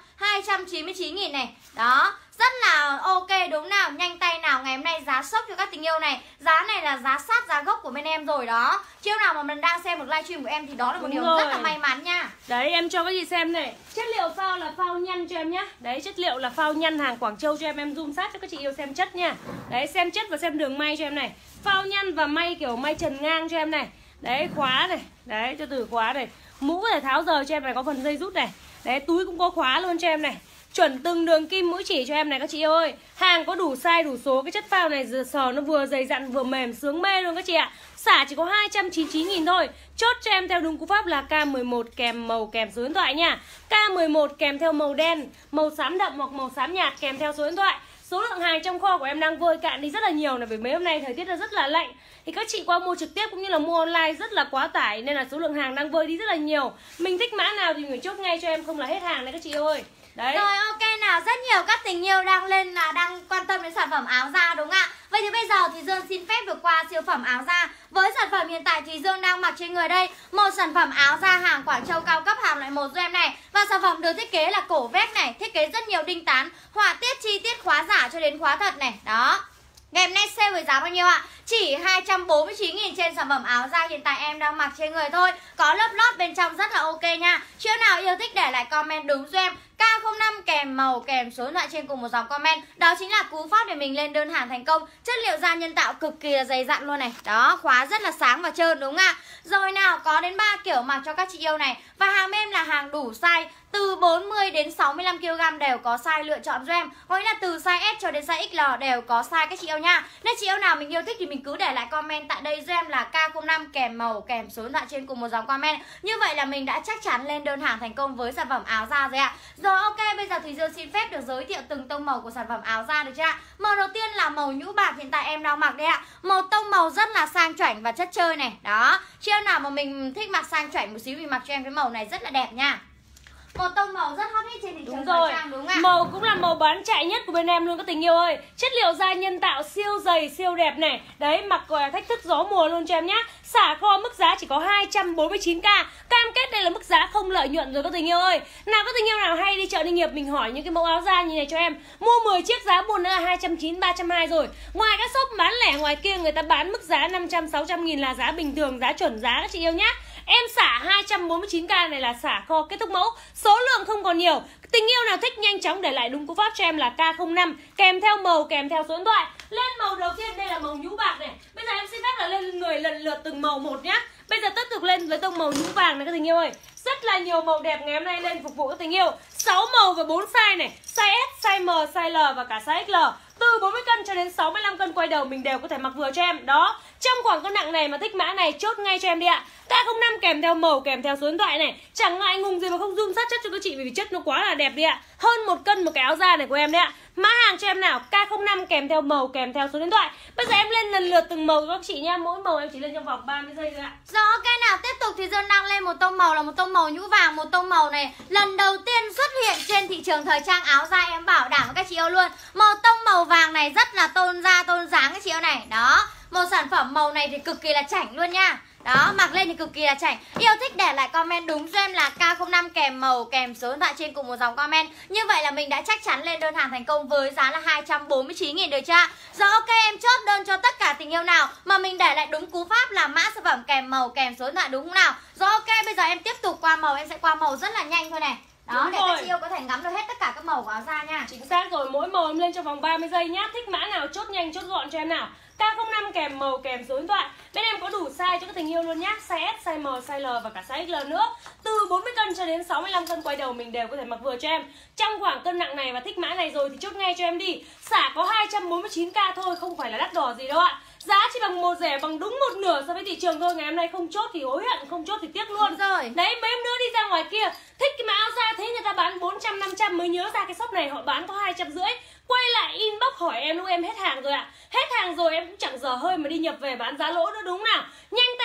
299.000 này. Đó, rất là ok đúng nào, nhanh tay nào. Ngày hôm nay giá sốc cho các tình yêu này. Giá này là giá sát giá gốc của bên em rồi đó. Chiều nào mà mình đang xem một livestream của em thì đó là một điều rất là may mắn nha. Đấy em cho các chị xem này. Chất liệu phao là phao nhăn cho em nhá. Đấy chất liệu là phao nhăn hàng Quảng Châu cho em zoom sát cho các chị yêu xem chất nha. Đấy xem chất và xem đường may cho em này. Phao nhăn và may kiểu may trần ngang cho em này. Đấy khóa này. Đấy cho từ khóa này. Mũ có thể tháo rời cho em này, có phần dây rút này. Đấy túi cũng có khóa luôn cho em này. Chuẩn từng đường kim mũi chỉ cho em này các chị yêu ơi. Hàng có đủ size đủ số. Cái chất phao này sờ nó vừa dày dặn vừa mềm sướng mê luôn các chị ạ. Xả chỉ có 299.000 thôi. Chốt cho em theo đúng cú pháp là K11 kèm màu kèm số điện thoại nha. K11 kèm theo màu đen, màu xám đậm hoặc màu xám nhạt kèm theo số điện thoại. Số lượng hàng trong kho của em đang vơi cạn đi rất là nhiều này, bởi mấy hôm nay thời tiết nó rất là lạnh. Thì các chị qua mua trực tiếp cũng như là mua online rất là quá tải, nên là số lượng hàng đang vơi đi rất là nhiều. Mình thích mã nào thì người chốt ngay cho em, không là hết hàng đấy các chị ơi. Đấy. Rồi ok nào, rất nhiều các tình yêu đang lên là đang quan tâm đến sản phẩm áo da đúng không ạ? Vậy thì bây giờ thì Dương xin phép được qua siêu phẩm áo da. Với sản phẩm hiện tại thì Dương đang mặc trên người đây, một sản phẩm áo da hàng Quảng Châu cao cấp hàng loại 1 cho em này. Và sản phẩm được thiết kế là cổ vét này, thiết kế rất nhiều đinh tán, họa tiết chi tiết khóa giả cho đến khóa thật này. Đó. Ngày hôm nay sale với giá bao nhiêu ạ? Chỉ 249.000 trên sản phẩm áo da hiện tại em đang mặc trên người thôi. Có lớp lót bên trong rất là ok nha. Chiều nào yêu thích để lại comment đúng cho em. K05 kèm màu kèm số điện thoại trên cùng một dòng comment. Đó chính là cú pháp để mình lên đơn hàng thành công. Chất liệu da nhân tạo cực kỳ là dày dặn luôn này. Đó, khóa rất là sáng và trơn đúng không ạ? Rồi nào, có đến 3 kiểu mặc cho các chị yêu này. Và hàng em là hàng đủ size, từ 40 đến 65kg đều có size lựa chọn cho em. Có nghĩa là từ size S cho đến size XL đều có size các chị yêu nha. Nên chị yêu nào mình yêu thích thì mình cứ để lại comment tại đây cho em là K05 kèm màu kèm số điện thoại trên cùng một dòng comment. Như vậy là mình đã chắc chắn lên đơn hàng thành công với sản phẩm áo da rồi ạ. Rồi ok, bây giờ thì Dương xin phép được giới thiệu từng tông màu của sản phẩm áo da được chưa ạ? Màu đầu tiên là màu nhũ bạc hiện tại em đang mặc đây ạ. Một tông màu rất là sang chảnh và chất chơi này. Đó, chị yêu nào mà mình thích mặc sang chảnh một xíu thì mặc cho em cái màu này rất là đẹp nha. Một tông màu rất hot hit trên thị trường thời trang đúng không ạ? Màu cũng là màu bán chạy nhất của bên em luôn các tình yêu ơi. Chất liệu da nhân tạo siêu dày siêu đẹp này. Đấy mặc gọi là thách thức gió mùa luôn cho em nhá. Xả kho mức giá chỉ có 249k. Cam kết đây là mức giá không lợi nhuận rồi các tình yêu ơi. Nào các tình yêu nào hay đi chợ Ninh Hiệp mình hỏi những cái mẫu áo da như này cho em. Mua 10 chiếc giá buồn nữa là 290, 320 rồi. Ngoài các shop bán lẻ ngoài kia người ta bán mức giá 500, 600 nghìn là giá bình thường, giá chuẩn giá các chị yêu nhá. Em xả 249k này là xả kho kết thúc mẫu. Số lượng không còn nhiều. Tình yêu nào thích nhanh chóng để lại đúng cú pháp cho em là K05 kèm theo màu kèm theo số điện thoại. Lên màu đầu tiên đây là màu nhũ bạc này. Bây giờ em xin phép là lên người lần lượt từng màu một nhá. Bây giờ tiếp tục lên với tông màu nhũ vàng này các tình yêu ơi. Rất là nhiều màu đẹp ngày hôm nay lên phục vụ các tình yêu. 6 màu và 4 size này. Size S, size M, size L và cả size XL. Từ 40 cân cho đến 65 cân quay đầu mình đều có thể mặc vừa cho em. Đó, trong khoảng cân nặng này mà thích mã này chốt ngay cho em đi ạ. K05 kèm theo màu kèm theo số điện thoại này. Chẳng ngại ngùng gì mà không zoom sát chất cho các chị vì chất nó quá là đẹp đi ạ. Hơn 1 cân một cái áo da này của em đấy ạ. Mã hàng cho em nào, K05 kèm theo màu kèm theo số điện thoại. Bây giờ em lên lần lượt từng màu cho các chị nha. Mỗi màu em chỉ lên trong vòng 30 giây thôi ạ. Rồi ok nào, tiếp tục thì Dương đang lên một tông màu là một tông màu nhũ vàng. Một tông màu này lần đầu tiên xuất hiện trên thị trường thời trang áo da, em bảo đảm với các chị yêu luôn. Một tông màu vàng này rất là tôn da tôn dáng các chị yêu này. Đó, một sản phẩm màu này thì cực kỳ là chảnh luôn nha. Đó, mặc lên thì cực kỳ là chảnh. Yêu thích để lại comment đúng cho em là K05 kèm màu kèm số điện thoại trên cùng một dòng comment. Như vậy là mình đã chắc chắn lên đơn hàng thành công với giá là 249.000 được chưa? Rồi ok, em chốt đơn cho tất cả tình yêu nào mà mình để lại đúng cú pháp là mã sản phẩm kèm màu kèm số điện thoại đúng không nào? Rồi ok, bây giờ em tiếp tục qua màu, em sẽ qua màu rất là nhanh thôi này. Đó, đúng để rồi. Các chị yêu có thể ngắm được hết tất cả các màu của áo da nha. Chính xác rồi, mỗi màu em lên trong vòng 30 giây nhá. Thích mã nào chốt nhanh chốt gọn cho em nào. K05 kèm màu kèm số điện thoại. Bên em có đủ size cho các tình yêu luôn nhá. Size S, size M, size L và cả size XL nữa. Từ 40 cân cho đến 65 cân quay đầu mình đều có thể mặc vừa cho em. Trong khoảng cân nặng này và thích mã này rồi thì chốt ngay cho em đi. Xả có 249k thôi, không phải là đắt đỏ gì đâu ạ. Giá chỉ bằng một rẻ bằng đúng một nửa so với thị trường thôi. Ngày hôm nay không chốt thì hối hận, không chốt thì tiếc luôn. Rồi. Đấy, mấy em nữa đi ra ngoài kia thích cái mã áo da thấy người ta bán 400, 500 mới nhớ ra cái shop này họ bán có 250. Quay lại inbox hỏi em lúc em hết hàng rồi ạ. Hết hàng rồi em cũng chẳng dở hơi mà đi nhập về bán giá lỗ nữa đúng nào. Nhanh tay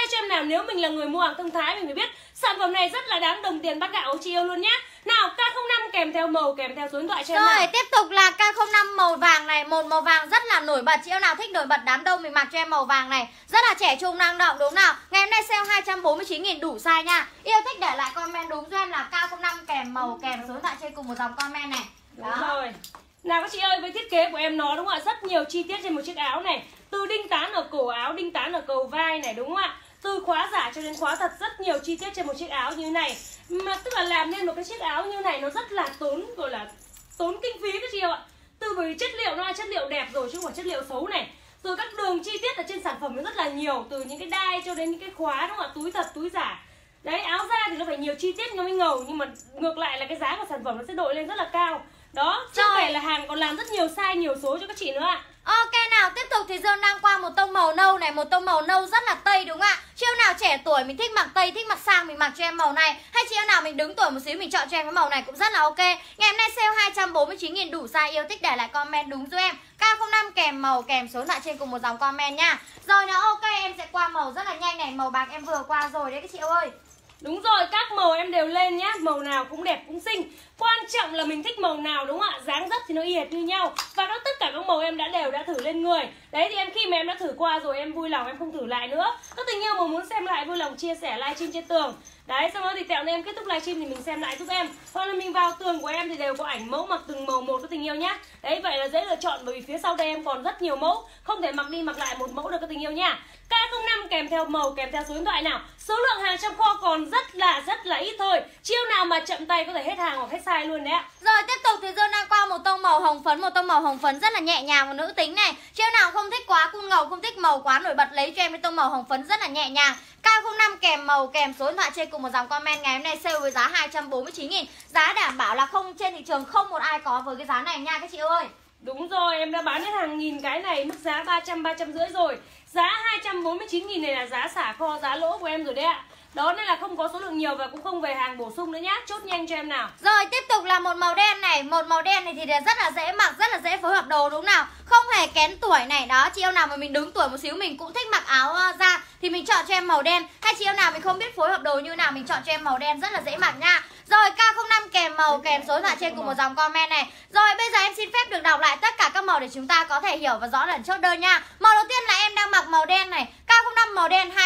tay cho em nào. Nếu mình là người mua hàng thông thái mình phải biết sản phẩm này rất là đáng đồng tiền bát gạo chị yêu luôn nhá. Nào K05 kèm theo màu, kèm theo số điện thoại cho em nào. Rồi tiếp tục là K05 màu vàng này, một màu vàng rất là nổi bật. Chị yêu nào thích nổi bật đám đông mình mặc cho em màu vàng này, rất là trẻ trung năng động đúng nào. Ngày hôm nay sale 249.000 đủ size nha. Yêu thích để lại comment đúng cho em là K05 kèm màu, kèm số điện thoại trên cùng một dòng comment này. Đúng rồi. Nào các chị ơi, với thiết kế của em nó đúng không ạ, rất nhiều chi tiết trên một chiếc áo này. Từ đinh tán ở cổ áo, đinh tán ở cầu vai này đúng không ạ, từ khóa giả cho đến khóa thật, rất nhiều chi tiết trên một chiếc áo như thế này. Mà tức là làm nên một cái chiếc áo như này nó rất là gọi là tốn kinh phí các chị ạ. Từ bởi vì chất liệu nó là chất liệu đẹp rồi chứ không phải chất liệu xấu này. Rồi các đường chi tiết ở trên sản phẩm nó rất là nhiều, từ những cái đai cho đến những cái khóa đúng không ạ, túi thật, túi giả. Đấy, áo da thì nó phải nhiều chi tiết nó mới ngầu, nhưng mà ngược lại là cái giá của sản phẩm nó sẽ đội lên rất là cao. Đó, chứ không phải là hàng còn làm rất nhiều size, nhiều số cho các chị nữa ạ. Ok nào, tiếp tục thì Dương đang qua một tông màu nâu này, một tông màu nâu rất là tây đúng không ạ? Chị em nào trẻ tuổi mình thích mặc tây, thích mặc sang mình mặc cho em màu này. Hay chị em nào mình đứng tuổi một xíu mình chọn cho em cái màu này cũng rất là ok. Ngày hôm nay sale 249.000 đủ size, yêu thích để lại comment đúng giúp em. K05 kèm màu, kèm số điện thoại trên cùng một dòng comment nha. Rồi nó ok, em sẽ qua màu rất là nhanh này, màu bạc em vừa qua rồi đấy các chị ơi. Đúng rồi, các màu em đều lên nhá, màu nào cũng đẹp cũng xinh. Quan trọng là mình thích màu nào đúng không ạ? Dáng dấp thì nó y hệt như nhau. Và đó tất cả các màu em đã thử lên người. Đấy thì khi mà em đã thử qua rồi em vui lòng em không thử lại nữa. Các tình yêu mà muốn xem lại vui lòng chia sẻ livestream trên tường. Đấy, sau đó thì tẹo nên em kết thúc livestream thì mình xem lại giúp em. Hoặc là mình vào tường của em thì đều có ảnh mẫu mặc từng màu một các tình yêu nhá. Đấy, vậy là dễ lựa chọn bởi vì phía sau đây em còn rất nhiều mẫu, không thể mặc đi mặc lại một mẫu được các tình yêu nha. K05 kèm theo màu, kèm theo số điện thoại nào. Số lượng hàng trong kho còn rất là ít thôi. Chiêu nào mà chậm tay có thể hết hàng hoặc hết size luôn đấy ạ. Rồi tiếp tục thì Dương đang qua một tông màu hồng phấn, một tông màu hồng phấn rất là nhẹ nhàng và nữ tính này. Chiêu nào không thích quá cool ngầu, không thích màu quá nổi bật lấy cho em cái tông màu hồng phấn rất là nhẹ nhàng. K05 kèm màu, kèm số điện thoại trên cùng một dòng comment. Ngày hôm nay sale với giá 249.000. Giá đảm bảo là không trên thị trường không một ai có với cái giá này nha các chị ơi. Đúng rồi, em đã bán hết hàng nghìn cái này, mức giá 350 rồi. Giá 249.000 này là giá xả kho, giá lỗ của em rồi đấy ạ. Đó nên là không có số lượng nhiều và cũng không về hàng bổ sung nữa nhá. Chốt nhanh cho em nào. Rồi tiếp tục là một màu đen này. Một màu đen này thì rất là dễ mặc, rất là dễ phối hợp đồ đúng nào. Không hề kén tuổi này. Đó, chị yêu nào mà mình đứng tuổi một xíu mình cũng thích mặc áo da thì mình chọn cho em màu đen. Hay chị yêu nào mình không biết phối hợp đồ như nào mình chọn cho em màu đen rất là dễ mặc nha. Rồi K05 kèm màu, kèm số điện thoại trên cùng một dòng comment này. Rồi bây giờ em xin phép được đọc lại tất cả các màu để chúng ta có thể hiểu và rõ lần chốt đơn nha. Màu đầu tiên là em đang mặc màu đen này. K05 màu đen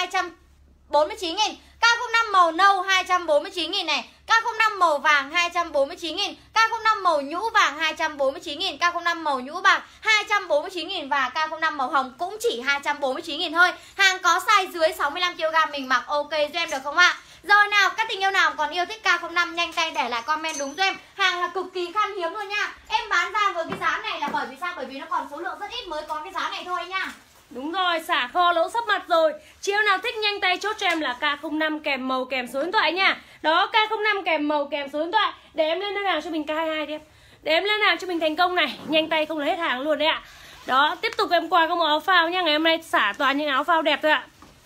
249.000. K05 màu nâu 249.000 này. K05 màu vàng 249.000. K05 màu nhũ vàng 249.000. K05 màu nhũ bạc 249.000. Và K05 màu hồng cũng chỉ 249.000 thôi. Hàng có size dưới 65kg mình mặc ok cho em được không ạ? Rồi nào, các tình yêu nào còn yêu thích K05 nhanh tay để lại comment đúng cho em. Hàng là cực kỳ khan hiếm luôn nha. Em bán ra với cái giá này là bởi vì sao? Bởi vì nó còn số lượng rất ít mới có cái giá này thôi nha. Đúng rồi, xả kho lỗ sắp mặt rồi. Chiều nào thích nhanh tay chốt cho em là K05 kèm màu, kèm số điện thoại nha. Đó, K05 kèm màu, kèm số điện thoại. Để em lên đơn hàng cho mình K22 đi em. Để em lên hàng cho mình thành công này. Nhanh tay không là hết hàng luôn đấy ạ. Đó, tiếp tục em qua các mẫu áo phao nha. Ngày hôm nay xả toàn những áo phao đẹp thôi ạ.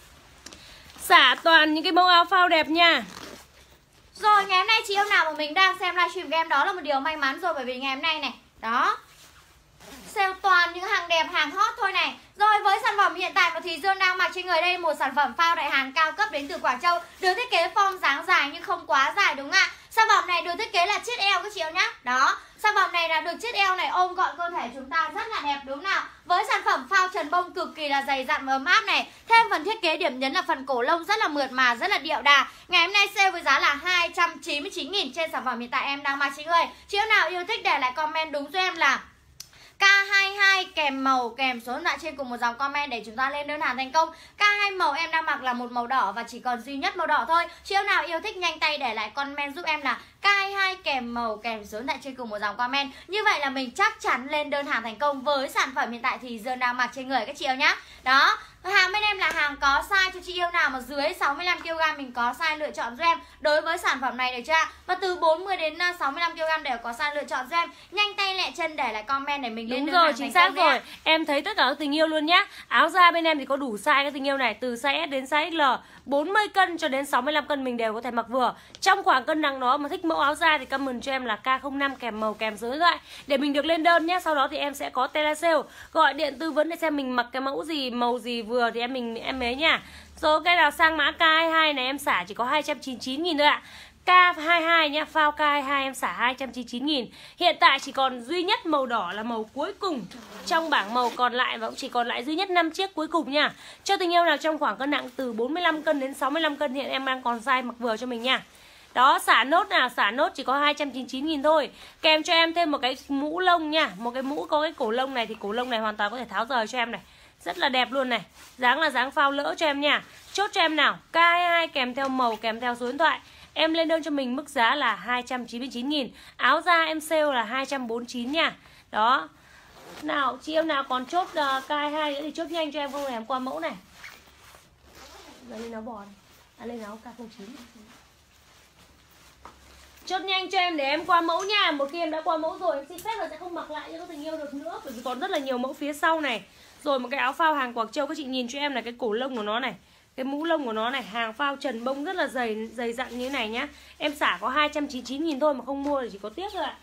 Xả toàn những cái mẫu áo phao đẹp nha. Rồi ngày hôm nay chị yêu nào mà mình đang xem livestream của em đó là một điều may mắn rồi. Bởi vì ngày hôm nay này, đó, sale toàn những hàng đẹp, hàng hot thôi này. Rồi với sản phẩm hiện tại mà Thùy Dương đang mặc trên người đây, một sản phẩm phao đại hàng cao cấp đến từ Quảng Châu, được thiết kế form dáng dài nhưng không quá dài đúng không ạ? Sản phẩm này được thiết kế là chiết eo các chị nhá. Đó, sản phẩm này là được chiết eo này ôm gọn cơ thể chúng ta rất là đẹp đúng nào. Với sản phẩm phao trần bông cực kỳ là dày dặn và ấm áp này. Thêm phần thiết kế điểm nhấn là phần cổ lông rất là mượt mà, rất là điệu đà. Ngày hôm nay sale với giá là 299.000 trên sản phẩm hiện tại em đang mặc trên người. Chị nào yêu thích để lại comment đúng cho em là K22 kèm màu, kèm số điện thoại trên cùng một dòng comment để chúng ta lên đơn hàng thành công. K2 màu em đang mặc là một màu đỏ và chỉ còn duy nhất màu đỏ thôi. Chị nào yêu thích nhanh tay để lại comment giúp em là K22 kèm màu, kèm số điện thoại trên cùng một dòng comment. Như vậy là mình chắc chắn lên đơn hàng thành công với sản phẩm hiện tại thì Dương đang mặc trên người các chị yêu nhá. Đó, hàng bên em là hàng có size cho chị yêu nào mà dưới 65kg mình có size lựa chọn cho em. Đối với sản phẩm này được chưa? Và từ 40 đến 65kg đều có size lựa chọn cho em. Nhanh tay lẹ chân để lại comment để mình lên đơn hàng thành công. Chính xác rồi. Em thấy tất cả các tình yêu luôn nhá. Áo da bên em thì có đủ size các tình yêu này, từ size S đến size XL, 40 cân cho đến 65 cân mình đều có thể mặc vừa. Trong khoảng cân nặng đó mà thích mẫu áo da thì comment cho em là K05 kèm màu, kèm số điện thoại để mình được lên đơn nhé. Sau đó thì em sẽ có tele sale gọi điện tư vấn để xem mình mặc cái mẫu gì, màu gì vừa thì em ấy nha. Rồi ok, nào sang mã K22 này em xả chỉ có 299.000 thôi ạ. K22 nhá, phao K22 em xả 299.000. Hiện tại chỉ còn duy nhất màu đỏ là màu cuối cùng trong bảng màu, còn lại và cũng chỉ còn lại duy nhất 5 chiếc cuối cùng nha. Cho tình yêu nào trong khoảng cân nặng từ 45 cân đến 65 cân hiện em đang còn size mặc vừa cho mình nha. Đó, xả nốt nào, xả nốt chỉ có 299.000 thôi. Kèm cho em thêm một cái mũ lông nha. Một cái mũ có cái cổ lông này thì cổ lông này hoàn toàn có thể tháo rời cho em này. Rất là đẹp luôn này. Dáng là dáng phao lỡ cho em nha. Chốt cho em nào, K22 kèm theo màu, kèm theo số điện thoại. Em lên đơn cho mình mức giá là 299.000. Áo da em sale là 249 nha. Đó. Nào, chị em nào còn chốt K22 nữa thì chốt nhanh cho em, không em qua mẫu này. Giờ lên áo bò này. Lên áo K09. Chốt nhanh cho em để em qua mẫu nha. Một khi em đã qua mẫu rồi em xin phép là sẽ không mặc lại cho các tình yêu được nữa, bởi vì còn rất là nhiều mẫu phía sau này. Rồi một cái áo phao hàng Quảng Châu, các chị nhìn cho em là cái cổ lông của nó này, cái mũ lông của nó này, hàng phao trần bông rất là dày dặn như thế này nhá. Em xả có 299.000 thôi mà không mua thì chỉ có tiếc thôi ạ.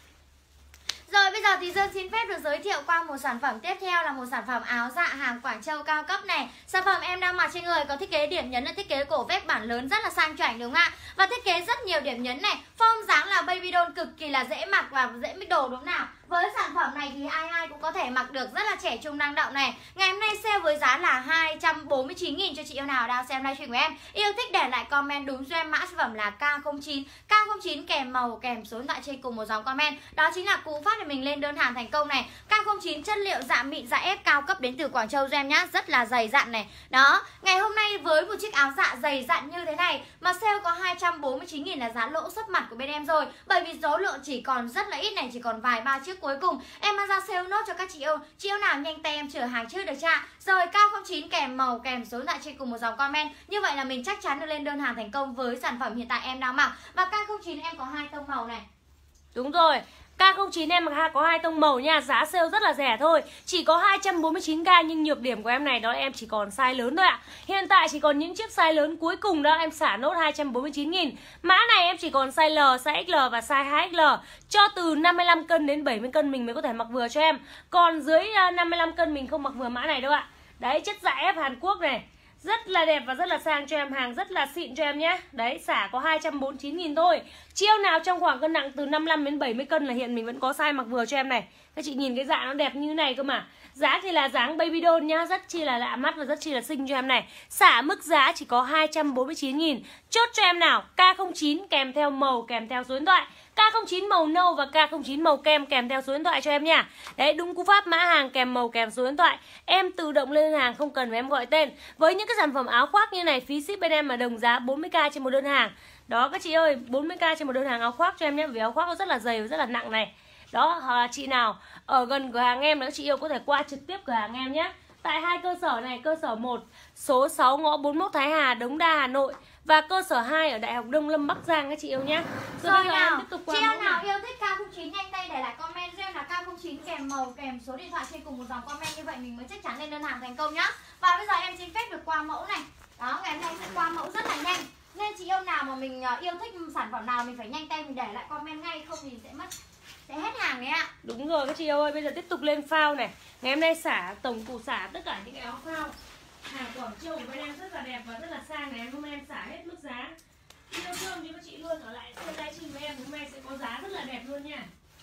Rồi bây giờ thì Dương xin phép được giới thiệu qua một sản phẩm tiếp theo là một sản phẩm áo dạ hàng Quảng Châu cao cấp này. Sản phẩm em đang mặc trên người có thiết kế điểm nhấn là thiết kế cổ vết bản lớn rất là sang chảnh đúng không ạ? Và thiết kế rất nhiều điểm nhấn này, form dáng là baby doll cực kỳ là dễ mặc và dễ mix đồ đúng không nào? Với sản phẩm này thì ai cũng có thể mặc được, rất là trẻ trung năng động này. Ngày hôm nay sale với giá là 249.000 cho chị yêu nào đang xem livestream của em. Yêu thích để lại comment đúng cho em mã sản phẩm là K09. K09 kèm màu kèm số điện thoại trên cùng một dòng comment. Đó chính là cú phát để mình lên đơn hàng thành công này. K09 chất liệu dạ mịn dạ ép cao cấp đến từ Quảng Châu cho em nhá, rất là dày dặn này. Đó, ngày hôm nay với một chiếc áo dạ dày dặn như thế này mà sale có 249.000 là giá lỗ sấp mặt của bên em rồi. Bởi vì số lượng chỉ còn rất là ít này, chỉ còn vài ba chiếc cuối cùng. Em mang ra sale nốt cho các chị yêu nào nhanh tay em chở hàng trước được chưa? Rồi K09 kèm màu kèm số điện thoại trên cùng một dòng comment. Như vậy là mình chắc chắn được lên đơn hàng thành công với sản phẩm hiện tại em đang mặc. Và K09 em có 2 tông màu này. Đúng rồi, K09 em có 2 tông màu nha, giá sale rất là rẻ thôi, chỉ có 249k. Nhưng nhược điểm của em này đó em chỉ còn size lớn thôi ạ. Hiện tại chỉ còn những chiếc size lớn cuối cùng đó, em xả nốt 249.000. Mã này em chỉ còn size L, size XL và size 2XL. Cho từ 55 cân đến 70 cân mình mới có thể mặc vừa cho em. Còn dưới 55 cân mình không mặc vừa mã này đâu ạ. Đấy, chất dạ ép Hàn Quốc này, rất là đẹp và rất là sang cho em, hàng rất là xịn cho em nhé. Đấy, xả có 249.000 thôi. Chiêu nào trong khoảng cân nặng từ 55 đến 70 cân là hiện mình vẫn có size mặc vừa cho em này. Các chị nhìn cái dạ nó đẹp như này cơ mà. Giá thì là dáng baby doll nhá, rất chi là lạ mắt và rất chi là xinh cho em này. Xả mức giá chỉ có 249.000. Chốt cho em nào, K09 kèm theo màu kèm theo số điện thoại. K09 màu nâu và K09 màu kem kèm theo số điện thoại cho em nha. Đấy, đúng cú pháp mã hàng kèm màu kèm số điện thoại. Em tự động lên hàng, không cần phải em gọi tên. Với những cái sản phẩm áo khoác như này, phí ship bên em là đồng giá 40k trên một đơn hàng. Đó các chị ơi, 40k trên một đơn hàng áo khoác cho em nhé. Vì áo khoác nó rất là dày và rất là nặng này. Đó, chị nào ở gần cửa hàng em nữa, chị yêu có thể qua trực tiếp cửa hàng em nhé. Tại hai cơ sở này, cơ sở 1 số 6 ngõ 41 Thái Hà, Đống Đa, Hà Nội. Và cơ sở 2 ở Đại học Đông Lâm, Bắc Giang các chị yêu nhé. Rồi nào, chị yêu nào yêu thích K09 nhanh tay để lại comment cho em là K09 kèm màu kèm số điện thoại trên cùng một dòng comment, như vậy mình mới chắc chắn lên đơn hàng thành công nhá. Và bây giờ em xin phép được qua mẫu này. Đó, ngày hôm nay sẽ qua mẫu rất là nhanh. Nên chị yêu nào mà mình yêu thích sản phẩm nào mình phải nhanh tay mình để lại comment ngay, không thì sẽ hết hàng đấy ạ. Đúng rồi các chị yêu ơi, bây giờ tiếp tục lên phao này. Ngày hôm nay xả tổng cụ xả tất cả những cái áo phao hàng Quảng Châu của bên em rất là đẹp và rất là sang này. Hôm nay em xả hết mức giá. Yêu thương cho các chị luôn, ở lại xem livestream với em hôm nay sẽ có giá rất là đẹp luôn nha.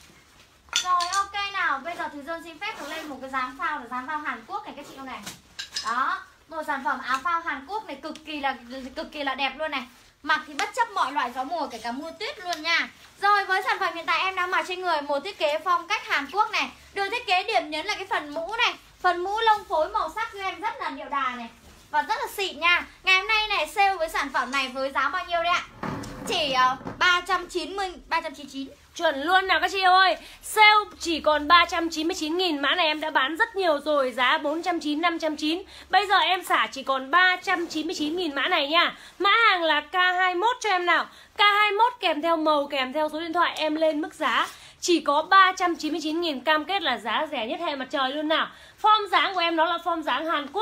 Rồi ok nào, bây giờ thì Dương xin phép được lên một cái dáng phao là dáng phao Hàn Quốc này các chị yêu này. Đó, một sản phẩm áo phao Hàn Quốc này cực kỳ là đẹp luôn này. Mặc thì bất chấp mọi loại gió mùa, kể cả mưa tuyết luôn nha. Rồi với sản phẩm hiện tại em đang mặc trên người một thiết kế phong cách Hàn Quốc này. Được thiết kế điểm nhấn là cái phần mũ này. Phần mũ lông phối màu sắc cho em rất là điệu đà này. Và rất là xịn nha. Ngày hôm nay này sale với sản phẩm này với giá bao nhiêu đấy ạ? Chỉ 399. Chuẩn luôn nào các chị ơi. Sale chỉ còn 399.000. Mã này em đã bán rất nhiều rồi, giá 490, 590. Bây giờ em xả chỉ còn 399.000 mã này nha. Mã hàng là K21 cho em nào. K21 kèm theo màu kèm theo số điện thoại, em lên mức giá chỉ có 399.000, cam kết là giá rẻ nhất hệ mặt trời luôn nào. Form dáng của em nó là form dáng Hàn Quốc.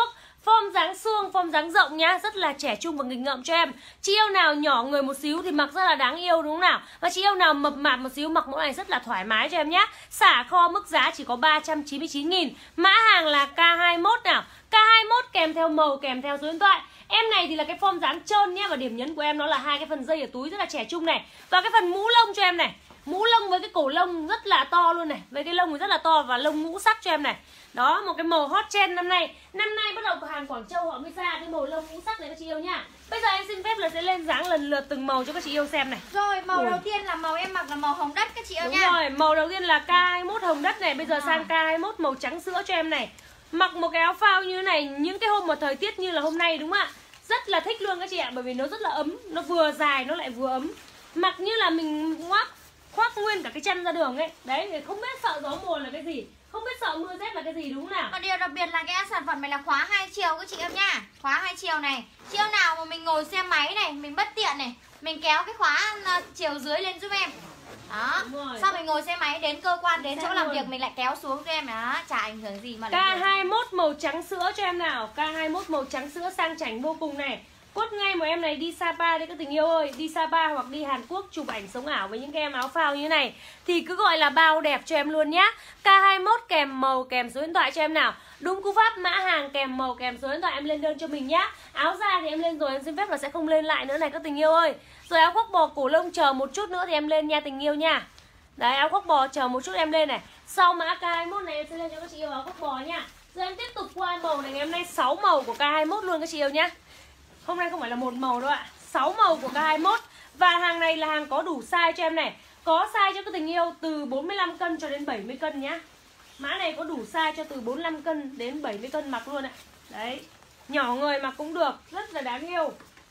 Form dáng suông, form dáng rộng nhá, rất là trẻ trung và nghịch ngợm cho em. Chị yêu nào nhỏ người một xíu thì mặc rất là đáng yêu đúng không nào? Và chị yêu nào mập mạp một xíu mặc mẫu này rất là thoải mái cho em nhá. Xả kho mức giá chỉ có 399.000. Mã hàng là K21 nào. K21 kèm theo màu, kèm theo số điện thoại. Em này thì là cái form dáng trơn nhá. Và điểm nhấn của em nó là hai cái phần dây ở túi rất là trẻ trung này. Và cái phần mũ lông cho em này. Mũ lông với cái cổ lông rất là to luôn này. Với cái lông rất là to và lông ngũ sắc cho em này. Đó, một cái màu hot trend năm nay. Năm nay bắt đầu cửa hàng Quảng Châu họ mới ra cái màu lông ngũ sắc này các chị yêu nha. Bây giờ em xin phép là sẽ lên dáng lần lượt từng màu cho các chị yêu xem này. Rồi, màu đầu tiên là màu em mặc là màu hồng đất các chị yêu nha. Đúng rồi, màu đầu tiên là K21 hồng đất này. Bây giờ sang K21 màu trắng sữa cho em này. Mặc một cái áo phao như thế này những cái hôm mà thời tiết như là hôm nay đúng không ạ? Rất là thích luôn các chị ạ, bởi vì nó rất là ấm. Nó vừa dài nó lại vừa ấm. Mặc như là mình khoác nguyên cả cái chân ra đường ấy. Đấy, thì không biết sợ gió mùa là cái gì, không biết sợ mưa rét là cái gì đúng không nào? Và điều đặc biệt là cái sản phẩm này là khóa 2 chiều các chị em nha. Khóa 2 chiều này. Chị em nào mà mình ngồi xe máy này, mình bất tiện này, mình kéo cái khóa chiều dưới lên giúp em. Đó. Sau mình ngồi xe máy đến cơ quan, đến chỗ làm việc mình lại kéo xuống cho em. Đó, chả ảnh hưởng gì mà. K21 màu trắng sữa cho em nào. K21 màu trắng sữa sang chảnh vô cùng này. Quất ngay một em này đi Sapa đấy các tình yêu ơi. Đi Sapa hoặc đi Hàn Quốc chụp ảnh sống ảo với những cái em áo phao như thế này thì cứ gọi là bao đẹp cho em luôn nhá. K21 kèm màu kèm số điện thoại cho em nào. Đúng cú pháp mã hàng kèm màu kèm số điện thoại em lên đơn cho mình nhá. Áo da thì em lên rồi, em xin phép là sẽ không lên lại nữa này các tình yêu ơi. Rồi áo khoác bò cổ lông chờ một chút nữa thì em lên nha tình yêu nha. Đấy, áo khoác bò chờ một chút em lên này. Sau mã K21 này em sẽ lên cho các chị yêu áo khoác bò nha. Rồi em tiếp tục qua màu này, ngày hôm nay 6 màu của K21 luôn các chị yêu nhá. Hôm nay không phải là một màu đâu ạ, 6 màu của K21. Và hàng này là hàng có đủ size cho em này. Có size cho các tình yêu từ 45 cân cho đến 70 cân nhá. Mã này có đủ size cho từ 45 cân đến 70 cân mặc luôn ạ. Đấy, nhỏ người mặc cũng được, rất là đáng yêu.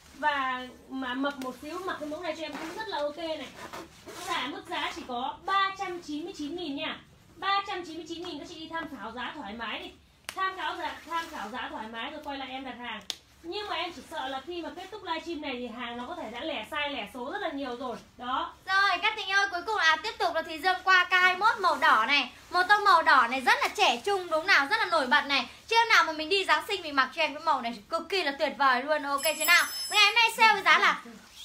Và mà mập một xíu mặc cái mẫu này cho em cũng rất là ok này. Giá mức giá chỉ có 399.000 nha. 399.000 các chị đi tham khảo giá thoải mái đi. Tham khảo giá thoải mái rồi quay lại em đặt hàng. Nhưng mà em chỉ sợ là khi mà kết thúc livestream này thì hàng nó có thể đã lẻ size lẻ số rất là nhiều rồi. Đó. Rồi các tình yêu ơi, cuối cùng là tiếp tục là thì Dương qua K21 màu đỏ này. Một tông màu đỏ này rất là trẻ trung đúng nào, rất là nổi bật này. Chứ nào mà mình đi Giáng sinh mình mặc cho em cái màu này cực kỳ là tuyệt vời luôn. Ok chưa nào? Ngày hôm nay sale với giá là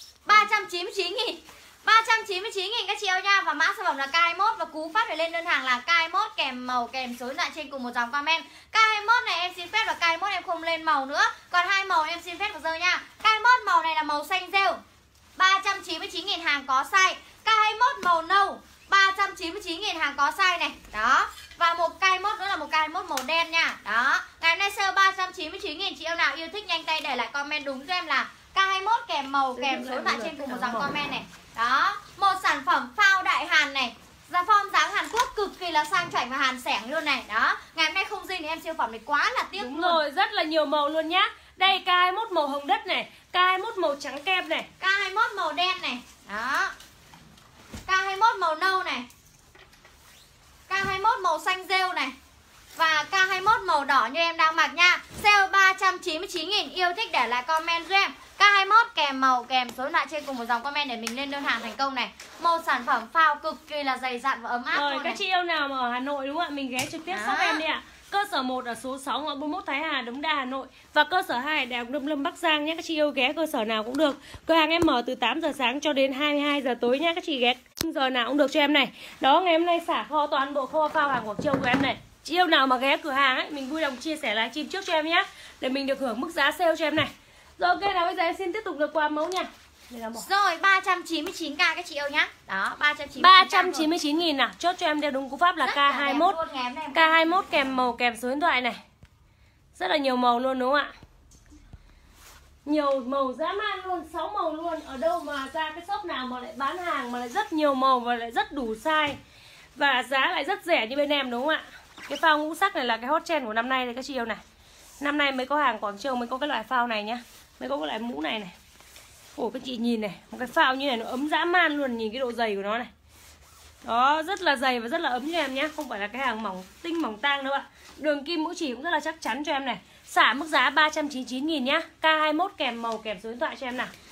399.000. 399.000 các chị ơi nha. Và mã sản phẩm là K21 và cú pháp để lên đơn hàng là K21 kèm màu kèm số điện thoại trên cùng một dòng comment. K21 này em xin phép là K21 em không lên màu nữa. Còn hai màu em xin phép được rơi nha. K21 màu này là màu xanh rêu 399.000 hàng có size. K21 màu nâu 399.000 hàng có size này. Đó. Và một K21 nữa là một K21 màu đen nha. Đó. Ngày hôm nay sale 399.000. Chị em nào yêu thích nhanh tay để lại comment đúng cho em là K21 kèm màu kèm số điện thoại trên cùng một dòng comment này. Đó, một sản phẩm phao đại Hàn này. Giá form dáng Hàn Quốc cực kỳ là sang chảnh và hàn xẻng luôn này. Đó, ngày hôm nay không dinh thì em siêu phẩm này quá là tiếc. Đúng luôn. Rồi, rất là nhiều màu luôn nhá. Đây K21 màu hồng đất này, K21 màu trắng kem này, K21 màu đen này. Đó. K21 màu nâu này. K21 màu xanh rêu này. Và K21 màu đỏ như em đang mặc nha. Sale 399.000. Yêu thích để lại comment giúp em K21 kèm màu kèm số điện thoại trên cùng một dòng comment để mình lên đơn hàng thành công này. Một sản phẩm phao cực kỳ là dày dặn và ấm áp. Rồi các chị yêu nào mà ở Hà Nội đúng không ạ? Mình ghé trực tiếp shop em đi ạ. Cơ sở 1 ở số 6 ngõ 41 Thái Hà, Đống Đa, Hà Nội. Và cơ sở 2 Đại học Nông Lâm, Bắc Giang nhé. Các chị yêu ghé cơ sở nào cũng được. Cửa hàng em mở từ 8 giờ sáng cho đến 22 giờ tối nhé. Các chị ghé giờ nào cũng được cho em này. Đó, ngày hôm nay xả kho toàn bộ kho phao hàng Quảng Châu của em này. Chị yêu nào mà ghé cửa hàng ấy, mình vui lòng chia sẻ livestream trước cho em nhé, để mình được hưởng mức giá sale cho em này. Rồi ok nào, bây giờ em xin tiếp tục được qua mẫu nha. Rồi 399k các chị yêu nhá. Đó 399.000 nào. Chốt cho em theo đúng cú pháp là K21. K21 kèm màu kèm số điện thoại này. Rất là nhiều màu luôn đúng không ạ? Nhiều màu dã man luôn, 6 màu luôn. Ở đâu mà ra cái shop nào mà lại bán hàng mà lại rất nhiều màu và lại rất đủ size và giá lại rất rẻ như bên em đúng không ạ? Cái phao ngũ sắc này là cái hot trend của năm nay này các chị yêu này. Năm nay mới có hàng Quảng Châu mới có cái loại phao này nhá. Mới có cái loại mũ này này. Ồ các chị nhìn này, một cái phao như này nó ấm dã man luôn, nhìn cái độ dày của nó này. Đó, rất là dày và rất là ấm cho em nhé. Không phải là cái hàng mỏng tinh mỏng tang đâu ạ. Đường kim mũi chỉ cũng rất là chắc chắn cho em này. Xả mức giá 399.000 nhá. K21 kèm màu kèm số điện thoại cho em nào.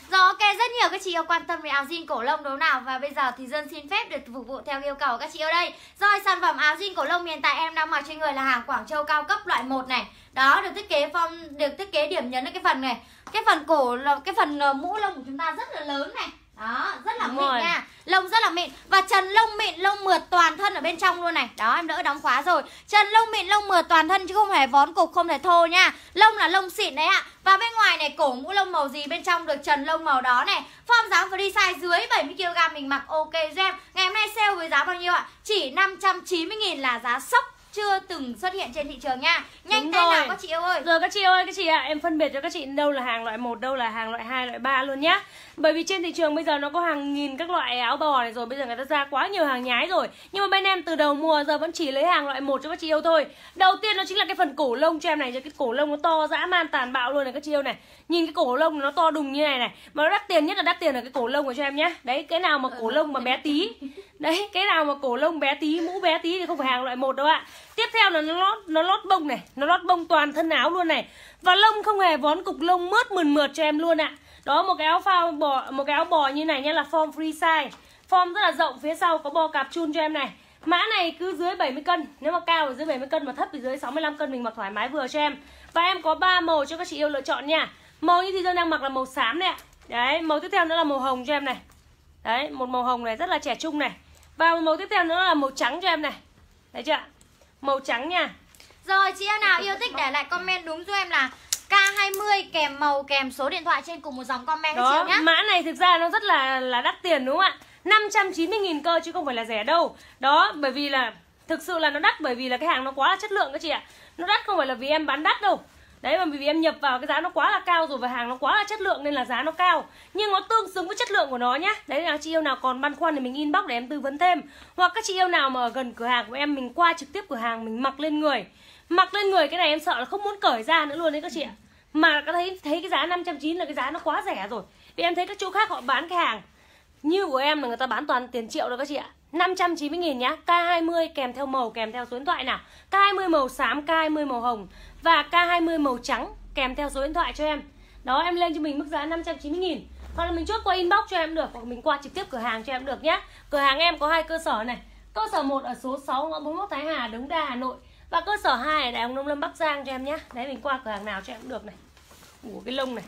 Rồi ok, rất nhiều các chị yêu quan tâm về áo jean cổ lông đúng không nào? Và bây giờ thì Dân xin phép được phục vụ theo yêu cầu của các chị yêu đây. Rồi sản phẩm áo jean cổ lông hiện tại em đang mặc trên người là hàng Quảng Châu cao cấp loại 1 này. Đó, được thiết kế điểm nhấn ở cái phần này. Cái phần cổ là cái phần mũ lông của chúng ta rất là lớn này. Đó, rất là mịn nha. Lông rất là mịn. Và trần lông mịn, lông mượt toàn thân ở bên trong luôn này. Đó, em đỡ đóng khóa rồi. Trần lông mịn, lông mượt toàn thân chứ không hề vón cục, không thể thô nha. Lông là lông xịn đấy ạ. Và bên ngoài này cổ mũ lông màu gì, bên trong được trần lông màu đó này. Form dáng free size dưới 70kg mình mặc ok cho em. Ngày hôm nay sale với giá bao nhiêu ạ? Chỉ 590.000 là giá sốc chưa từng xuất hiện trên thị trường nha. Nhanh tay nào các chị yêu ơi. Rồi các chị ơi, các chị ạ, em phân biệt cho các chị đâu là hàng loại 1, đâu là hàng loại 2, loại 3 luôn nhá. Bởi vì trên thị trường bây giờ nó có hàng nghìn các loại áo bò này rồi, bây giờ người ta ra quá nhiều hàng nhái rồi. Nhưng mà bên em từ đầu mùa giờ vẫn chỉ lấy hàng loại 1 cho các chị yêu thôi. Đầu tiên nó chính là cái phần cổ lông cho em này, cho cái cổ lông nó to dã man tàn bạo luôn này các chị yêu này. Nhìn cái cổ lông nó to đùng như này này. Mà nó đắt tiền nhất là đắt tiền ở cái cổ lông của cho em nhá. Đấy, cái nào mà cổ lông mà bé tí. Đấy, cái nào mà cổ lông bé tí, mũ bé tí thì không phải hàng loại 1 đâu ạ. Tiếp theo là nó lót bông này, nó lót bông toàn thân áo luôn này. Và lông không hề vón cục, lông mướt mượt cho em luôn ạ. Đó, một cái áo phao bò, một cái áo bò như này nhá, là form free size. Form rất là rộng, phía sau có bo cạp chun cho em này. Mã này cứ dưới 70 cân, nếu mà cao thì dưới 70 cân mà thấp thì dưới 65 cân mình mặc thoải mái vừa cho em. Và em có 3 màu cho các chị yêu lựa chọn nha. Màu như thì Dân đang mặc là màu xám này ạ. Đấy, màu tiếp theo nữa là màu hồng cho em này. Đấy, một màu hồng này rất là trẻ trung này. Và một màu tiếp theo nữa là màu trắng cho em này. Thấy chưa? Màu trắng nha. Rồi chị em nào yêu thích để lại comment đúng cho em là K20 kèm màu kèm số điện thoại trên cùng một dòng comment các chị nhé. Mã này thực ra nó rất là đắt tiền đúng không ạ? 590.000 cơ chứ không phải là rẻ đâu. Đó, bởi vì là thực sự là nó đắt bởi vì là cái hàng nó quá là chất lượng các chị ạ. Nó đắt không phải là vì em bán đắt đâu. Đấy, mà vì em nhập vào cái giá nó quá là cao rồi và hàng nó quá là chất lượng nên là giá nó cao. Nhưng nó tương xứng với chất lượng của nó nhá. Đấy là chị yêu nào còn băn khoăn thì mình inbox để em tư vấn thêm. Hoặc các chị yêu nào mà ở gần cửa hàng của em, mình qua trực tiếp cửa hàng mình mặc lên người. Mặc lên người cái này em sợ là không muốn cởi ra nữa luôn đấy các chị ạ. Mà có thấy cái giá 590 là cái giá nó quá rẻ rồi. Vì em thấy các chỗ khác họ bán cái hàng như của em là người ta bán toàn tiền triệu rồi các chị ạ. 590.000 nhá. K20 kèm theo màu, kèm theo số điện thoại nào. K20 màu xám, K20 màu hồng và K20 màu trắng kèm theo số điện thoại cho em. Đó, em lên cho mình mức giá 590.000. Hoặc là mình chốt qua inbox cho em được, hoặc mình qua trực tiếp cửa hàng cho em được nhá. Cửa hàng em có 2 cơ sở này. Cơ sở 1 ở số 6 ngõ 41 Thái Hà, Đống Đa, Hà Nội. Và cơ sở 2 ở Đại Học Nông Lâm, Bắc Giang cho em nhá. Đấy, mình qua cửa hàng nào cho em cũng được này. Ủa, cái lông này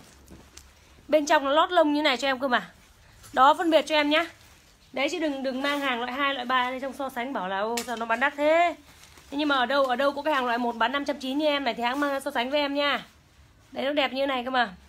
bên trong nó lót lông như này cho em cơ mà. Đó, phân biệt cho em nhá. Đấy, chứ đừng mang hàng loại 2, loại 3 đây trong so sánh bảo là ô sao nó bán đắt thế. Thế nhưng mà ở đâu có cái hàng loại 1 bán 590 như em này thì hãng mang ra so sánh với em nha. Đấy, nó đẹp như này cơ mà.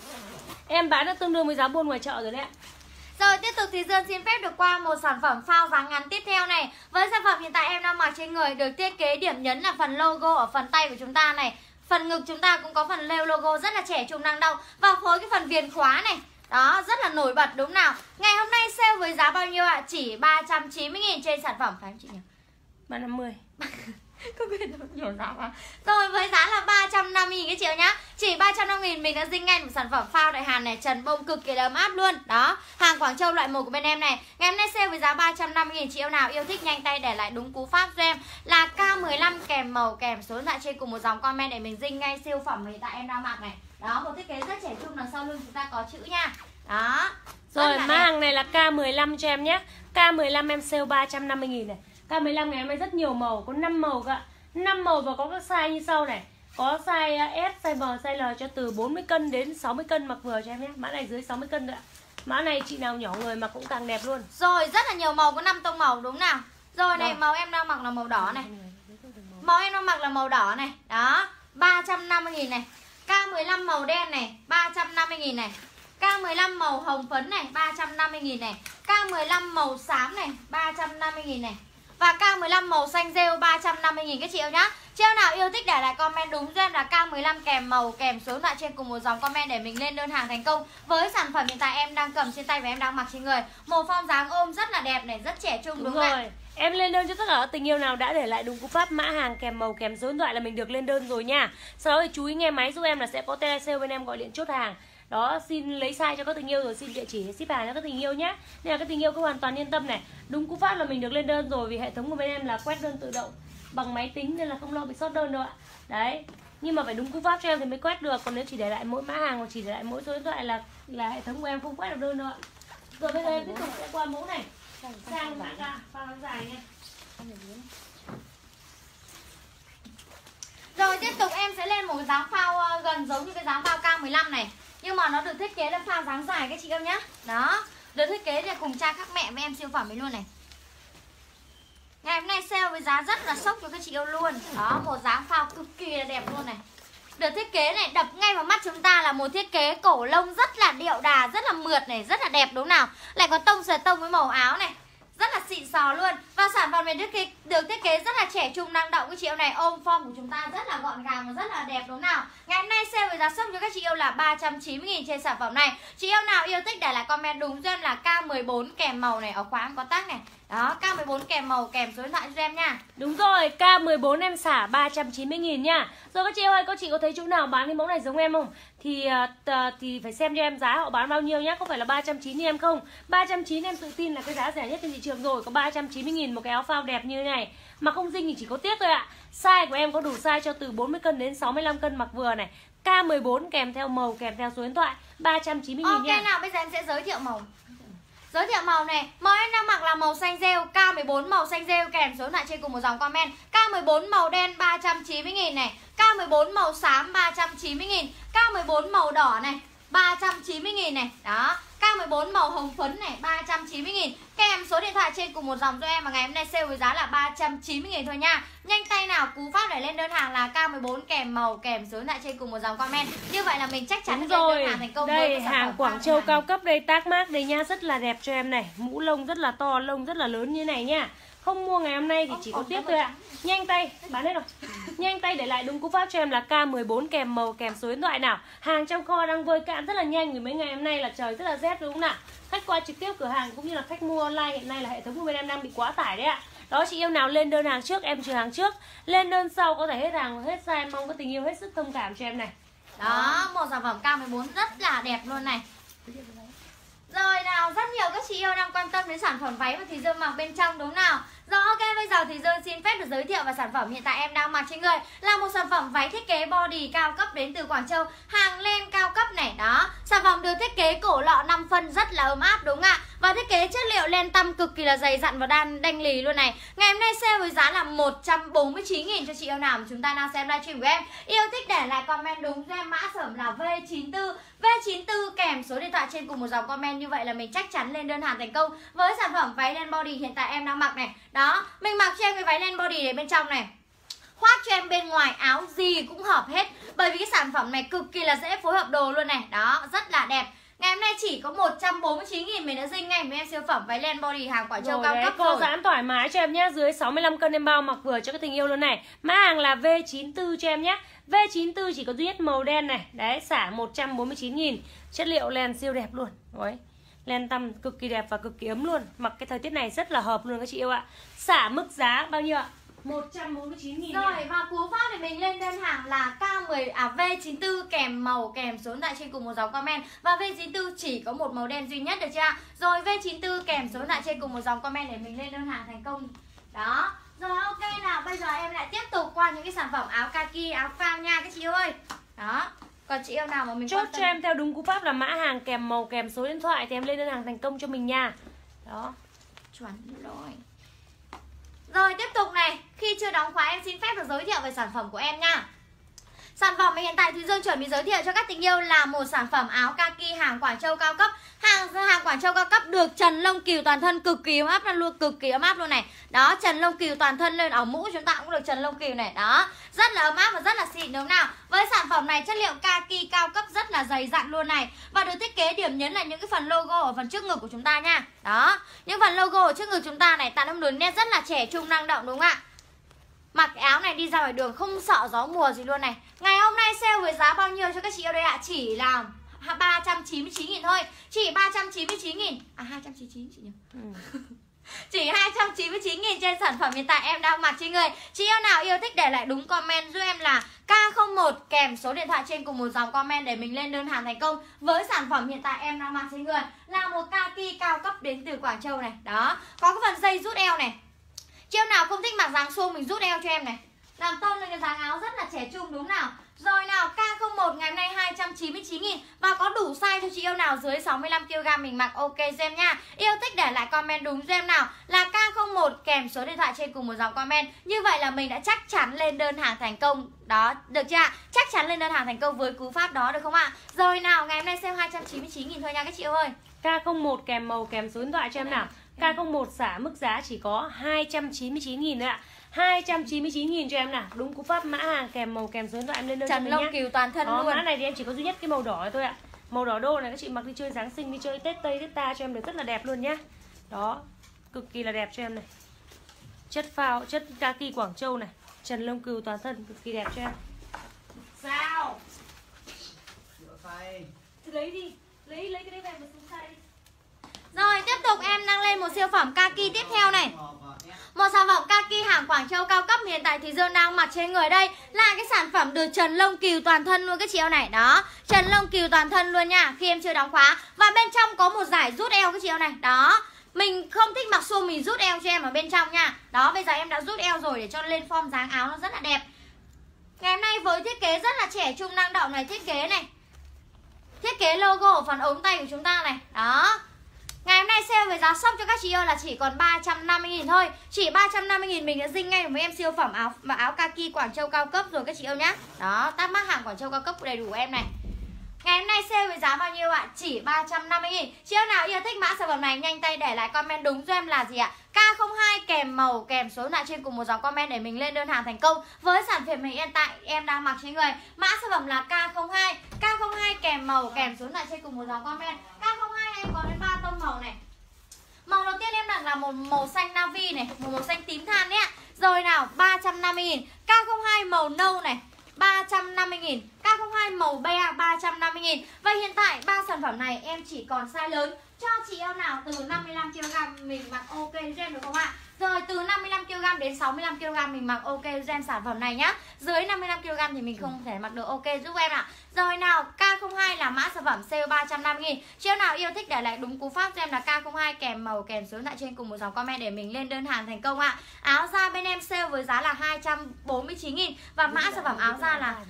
Em bán được tương đương với giá buôn ngoài chợ rồi đấy ạ. Rồi tiếp tục thì Dương xin phép được qua một sản phẩm phao dáng ngắn tiếp theo này. Với sản phẩm hiện tại em đang mặc trên người được thiết kế điểm nhấn là phần logo ở phần tay của chúng ta này. Phần ngực chúng ta cũng có phần leo logo rất là trẻ trung năng động. Và phối cái phần viền khóa này. Đó, rất là nổi bật đúng nào. Ngày hôm nay sale với giá bao nhiêu ạ? Chỉ 390.000 trên sản phẩm, phải không chị nhỉ? 350. Có biết đâu nhiều giá mà. Rồi với giá là 350.000 cái triệu nhá. Chỉ 350.000 mình đã dinh ngay một sản phẩm phao đại hàn này, trần bông cực kỳ ấm áp luôn. Đó, hàng Quảng Châu loại 1 của bên em này. Ngày hôm nay sale với giá 350.000, chị yêu nào yêu thích nhanh tay để lại đúng cú pháp cho em là K15 kèm màu kèm số điện thoại trên cùng một dòng comment để mình dinh ngay siêu phẩm hiện tại em đang mặc này. Đó, một thiết kế rất trẻ trung, đằng sau lưng chúng ta có chữ nha. Đó. Rồi, mã hàng này là K15 cho em nhé. K15 em sale 350.000 này. K15 ngày hôm nay rất nhiều màu, có 5 màu cả. 5 màu và có các size như sau này. Có size S, size M, size L cho từ 40 cân đến 60 cân mặc vừa cho em nhé. Mã này dưới 60 cân nữa. Mã này chị nào nhỏ người mặc cũng càng đẹp luôn. Rồi, rất là nhiều màu, có 5 tông màu đúng nào. Rồi này, màu em đang mặc là màu đỏ này. Màu em đang mặc là màu đỏ này. Đó, 350.000 này. K15 màu đen này, 350.000 này. K15 màu hồng phấn này, 350.000 này. K15 màu xám này, 350.000 này. Và K15 màu xanh rêu 350.000 các chị yêu nhá. Chị yêu nào yêu thích để lại comment đúng cho em là K15 kèm màu kèm số điện thoại trên cùng một dòng comment để mình lên đơn hàng thành công. Với sản phẩm hiện tại em đang cầm trên tay và em đang mặc trên người. Một form dáng ôm rất là đẹp này, rất trẻ trung đúng không ạ? Em lên đơn cho tất cả tình yêu nào đã để lại đúng cú pháp mã hàng kèm màu kèm số điện thoại là mình được lên đơn rồi nha. Sau đó thì chú ý nghe máy giúp em là sẽ có tele sale bên em gọi điện chốt hàng. Đó, xin lấy size cho các tình yêu rồi xin địa chỉ ship hàng cho các tình yêu nhé. Nên là các tình yêu cứ hoàn toàn yên tâm này. Đúng cú pháp là mình được lên đơn rồi vì hệ thống của bên em là quét đơn tự động bằng máy tính nên là không lo bị sót đơn đâu ạ. Đấy. Nhưng mà phải đúng cú pháp cho em thì mới quét được. Còn nếu chỉ để lại mỗi mã hàng hoặc chỉ để lại mỗi số điện thoại là hệ thống của em không quét được đơn nữa. Rồi bây giờ em tiếp tục sẽ qua mẫu này. Sang mã ca phao dài nha. Rồi tiếp tục em sẽ lên một cái dáng phao gần giống như cái dáng phao K15 này. Nhưng mà nó được thiết kế là phao dáng dài các chị em nhá. Đó, được thiết kế để cùng cha khác mẹ với em siêu phẩm ấy luôn này. Ngày hôm nay sale với giá rất là sốc cho các chị yêu luôn. Đó, một dáng phao cực kỳ là đẹp luôn này. Được thiết kế này, đập ngay vào mắt chúng ta là một thiết kế cổ lông rất là điệu đà, rất là mượt này, rất là đẹp đúng nào. Lại có tông sờ tông với màu áo này, rất là xịn sò luôn. Và sản phẩm này được thiết kế rất là trẻ trung năng động. Các chị yêu này, ôm form của chúng ta rất là gọn gàng và rất là đẹp đúng nào. Ngày hôm nay sale với giá sốc cho các chị yêu là 390.000 trên sản phẩm này. Chị yêu nào yêu thích để lại comment đúng cho em là K14 kèm màu này, ở khóa em có tag này. Đó, K14 kèm màu kèm số điện thoại cho em nha. Đúng rồi, K14 em xả 390.000 nha. Rồi các chị ơi, các chị có thấy chỗ nào bán cái mẫu này giống em không? Thì phải xem cho em giá họ bán bao nhiêu nhá. Có phải là 390 em không? 390 em tự tin là cái giá rẻ nhất trên thị trường rồi. Có 390.000 một cái áo phao đẹp như thế này. Mà không dinh thì chỉ có tiếc thôi ạ. Size của em có đủ size cho từ 40 cân đến 65 cân mặc vừa này. K14 kèm theo màu kèm theo số điện thoại 390.000 nha. Ok nào, bây giờ em sẽ giới thiệu màu. Giới thiệu màu này, màu em đang mặc là màu xanh rêu, K14 màu xanh rêu kèm số điện thoại trên cùng một dòng comment. K14 màu đen 390.000 này, K14 màu xám 390.000, K14 màu đỏ này 390.000 này. Đó, K14 màu hồng phấn này 390.000. Kèm số điện thoại trên cùng một dòng cho em. Và ngày hôm nay sale với giá là 390.000 thôi nha. Nhanh tay nào, cú pháp để lên đơn hàng là K14 kèm màu kèm số điện thoại trên cùng một dòng comment. Như vậy là mình chắc chắn lên đơn hàng thành công. Đây hàng Quảng Châu cao cấp đây, tag mác đây nha, rất là đẹp cho em này. Mũ lông rất là to, lông rất là lớn như này nha. Không mua ngày hôm nay thì chỉ có tiếc thôi ạ. Nhanh tay, bán hết rồi. Nhanh tay để lại đúng cú pháp cho em là K14 kèm màu kèm số điện thoại nào. Hàng trong kho đang vơi cạn rất là nhanh vì mấy ngày hôm nay là trời rất là rét đúng không nào. Khách qua trực tiếp cửa hàng cũng như là khách mua online hiện nay là hệ thống của bên em đang bị quá tải đấy ạ. Đó, chị yêu nào lên đơn hàng trước em trừ hàng trước, lên đơn sau có thể hết hàng hết size. Em mong có tình yêu hết sức thông cảm cho em này. Đó, một sản phẩm K14 rất là đẹp luôn này. Rồi nào, rất nhiều các chị yêu đang quan tâm đến sản phẩm váy mà Thùy Dương mặc bên trong đúng nào. Rồi ok, bây giờ Thùy Dương xin phép được giới thiệu và sản phẩm hiện tại em đang mặc trên người là một sản phẩm váy thiết kế body cao cấp đến từ Quảng Châu, hàng len cao cấp này. Đó, sản phẩm được thiết kế cổ lọ 5 phân rất là ấm áp đúng không ạ? Và thiết kế chất liệu len tăm cực kỳ là dày dặn và đanh lì luôn này. Ngày hôm nay sale với giá là 149.000 cho chị yêu nào mà chúng ta đang xem livestream của em. Yêu thích để lại comment đúng cho em mã sản là V94. V94 kèm số điện thoại trên cùng một dòng comment, như vậy là mình chắc chắn lên đơn hàng thành công với sản phẩm váy len body hiện tại em đang mặc này. Đó, mình mặc cho em cái váy len body để bên trong này, khoác cho em bên ngoài áo gì cũng hợp hết. Bởi vì cái sản phẩm này cực kỳ là dễ phối hợp đồ luôn này. Đó, rất là đẹp. Ngày hôm nay chỉ có 149.000 mình đã dinh ngay với em siêu phẩm váy len body hàng Quảng Châu cao cấp rồi. Co giãn thoải mái cho em nhé, dưới 65 cân em bao mặc vừa cho cái tình yêu luôn này. Mã hàng là V94 cho em nhé. V94 chỉ có duy nhất màu đen này. Đấy, xả 149.000. Chất liệu len siêu đẹp luôn. Đấy, len tăm cực kỳ đẹp và cực kỳ ấm luôn. Mặc cái thời tiết này rất là hợp luôn các chị yêu ạ. Xả mức giá bao nhiêu ạ? 149.000. Rồi và cú pháp để mình lên đơn hàng là V94 kèm màu kèm số điện thoại trên cùng một dòng comment. Và V94 chỉ có một màu đen duy nhất được chưa? Rồi V94 kèm số điện thoại trên cùng một dòng comment để mình lên đơn hàng thành công. Đó. Rồi ok nào, bây giờ em lại tiếp tục qua những cái sản phẩm áo kaki, áo phao nha các chị ơi. Đó. Còn chị yêu nào mà mình chốt cho em theo đúng cú pháp là mã hàng kèm màu kèm số điện thoại thì em lên đơn hàng thành công cho mình nha. Đó. Chuẩn rồi. Rồi tiếp tục này, khi chưa đóng khóa em xin phép được giới thiệu về sản phẩm của em nha. Sản phẩm mà hiện tại Thùy Dương chuẩn bị giới thiệu cho các tình yêu là một sản phẩm áo kaki hàng Quảng Châu cao cấp. Hàng Quảng Châu cao cấp được trần lông cừu toàn thân cực kỳ ấm áp luôn, cực kỳ ấm áp luôn này. Đó, trần lông cừu toàn thân lên, ở mũ chúng ta cũng được trần lông cừu này. Đó, rất là ấm áp và rất là xịn đúng không nào? Với sản phẩm này chất liệu kaki cao cấp rất là dày dặn luôn này. Và được thiết kế điểm nhấn là những cái phần logo ở phần trước ngực của chúng ta nha. Đó, những phần logo ở trước ngực chúng ta này tạo ra một đường nét rất là trẻ trung năng động đúng không ạ? Mặc cái áo này đi ra ngoài đường không sợ gió mùa gì luôn này. Ngày hôm nay sale với giá bao nhiêu cho các chị yêu đây ạ? Chỉ là 399.000 thôi. Chỉ 399.000. À 299 chị nhỉ? Chỉ 299.000 trên sản phẩm hiện tại em đang mặc trên người. Chị yêu nào yêu thích để lại đúng comment giúp em là K01 kèm số điện thoại trên cùng một dòng comment để mình lên đơn hàng thành công với sản phẩm hiện tại em đang mặc trên người là một kaki cao cấp đến từ Quảng Châu này. Đó, có cái phần dây rút eo này. Chị yêu nào không thích mặc dáng suông mình rút eo cho em này, làm tôn lên cái dáng áo rất là trẻ trung đúng nào. Rồi nào, K01 ngày hôm nay 299.000 và có đủ size cho chị yêu nào dưới 65kg mình mặc ok em nha. Yêu thích để lại comment đúng em nào là K01 kèm số điện thoại trên cùng một dòng comment. Như vậy là mình đã chắc chắn lên đơn hàng thành công. Đó, được chưa ạ? Chắc chắn lên đơn hàng thành công với cú pháp đó được không ạ? Rồi nào, ngày hôm nay sale 299.000 thôi nha các chị yêu ơi. K01 kèm màu kèm số điện thoại cho em nào. K01 xả mức giá chỉ có 299.000 nữa ạ. 299.000 cho em nào. Đúng cú pháp mã hàng kèm màu kèm số điện thoại em lên đơn cho mình nhé. Trần lông cừu toàn thân đó, luôn. Mã này thì em chỉ có duy nhất cái màu đỏ này thôi ạ. Màu đỏ đô này các chị mặc đi chơi Giáng sinh, đi chơi Tết Tây Tết Ta cho em được rất là đẹp luôn nhá. Đó, cực kỳ là đẹp cho em này. Chất phao, chất kaki Quảng Châu này, trần lông cừu toàn thân cực kỳ đẹp cho em. Sao? Thì lấy đi, lấy cái đấy về mà xuống tay. Rồi tiếp tục em đang lên một siêu phẩm kaki tiếp theo này. Một sản phẩm kaki hàng Quảng Châu cao cấp hiện tại thì Dương đang mặc trên người đây là cái sản phẩm được trần lông cừu toàn thân luôn các chị yêu này. Đó, trần lông cừu toàn thân luôn nha, khi em chưa đóng khóa. Và bên trong có một dải rút eo các chị yêu này. Đó, mình không thích mặc suông mình rút eo cho em ở bên trong nha. Đó, bây giờ em đã rút eo rồi để cho lên form dáng áo nó rất là đẹp. Ngày hôm nay với thiết kế rất là trẻ trung năng động này, thiết kế này, thiết kế logo ở phần ống tay của chúng ta này. Đó, ngày hôm nay sale với giá sốc cho các chị yêu là chỉ còn 350.000 thôi. Chỉ 350.000 mình đã dinh ngay với em siêu phẩm áo kaki Quảng Châu cao cấp rồi các chị yêu nhá. Đó, tag mác hàng Quảng Châu cao cấp đầy đủ em này. Ngày hôm nay sale với giá bao nhiêu ạ? Chỉ 350.000. Chị yêu nào yêu thích mã sản phẩm này nhanh tay để lại comment đúng cho em là gì ạ? K02 kèm màu kèm số điện thoại trên cùng một dòng comment để mình lên đơn hàng thành công với sản phẩm mình hiện tại em đang mặc trên người. Mã sản phẩm là K02. K02 kèm màu kèm số điện thoại trên cùng một dòng comment. K02 em có đến 3 tông màu này. Màu đầu tiên em đặt là một màu xanh navy này, một màu xanh tím than nhé. Rồi nào, 350.000. K02 màu nâu này, 350.000. K02 màu be 350.000. Và hiện tại ba sản phẩm này em chỉ còn size lớn cho chị em nào từ 55kg mình mặc ok cho em được không ạ? Rồi từ 55kg đến 65kg mình mặc ok cho em sản phẩm này nhá. Dưới 55kg thì mình không thể mặc được ok giúp em ạ. Rồi nào, K02 là mã sản phẩm sale 350.000. Chị em nào yêu thích để lại đúng cú pháp cho em là K02 kèm màu kèm số điện thoại trên cùng một dòng comment để mình lên đơn hàng thành công ạ. Áo da bên em sale với giá là 249.000 và mã sản phẩm áo da là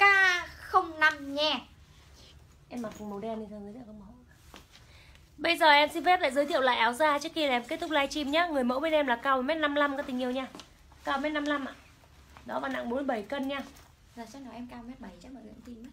K05 nhé. Em mặc màu đen đi rồi giới thiệu các mẫu. Bây giờ em xin phép lại giới thiệu lại áo da trước khi là em kết thúc livestream nhá. Người mẫu bên em là cao 1m55 các tình yêu nha. Cao 1m55 ạ. Đó, và nặng 47 cân nha. Giờ chắc nào em cao 1m7 chắc mọi người cũng tin mất.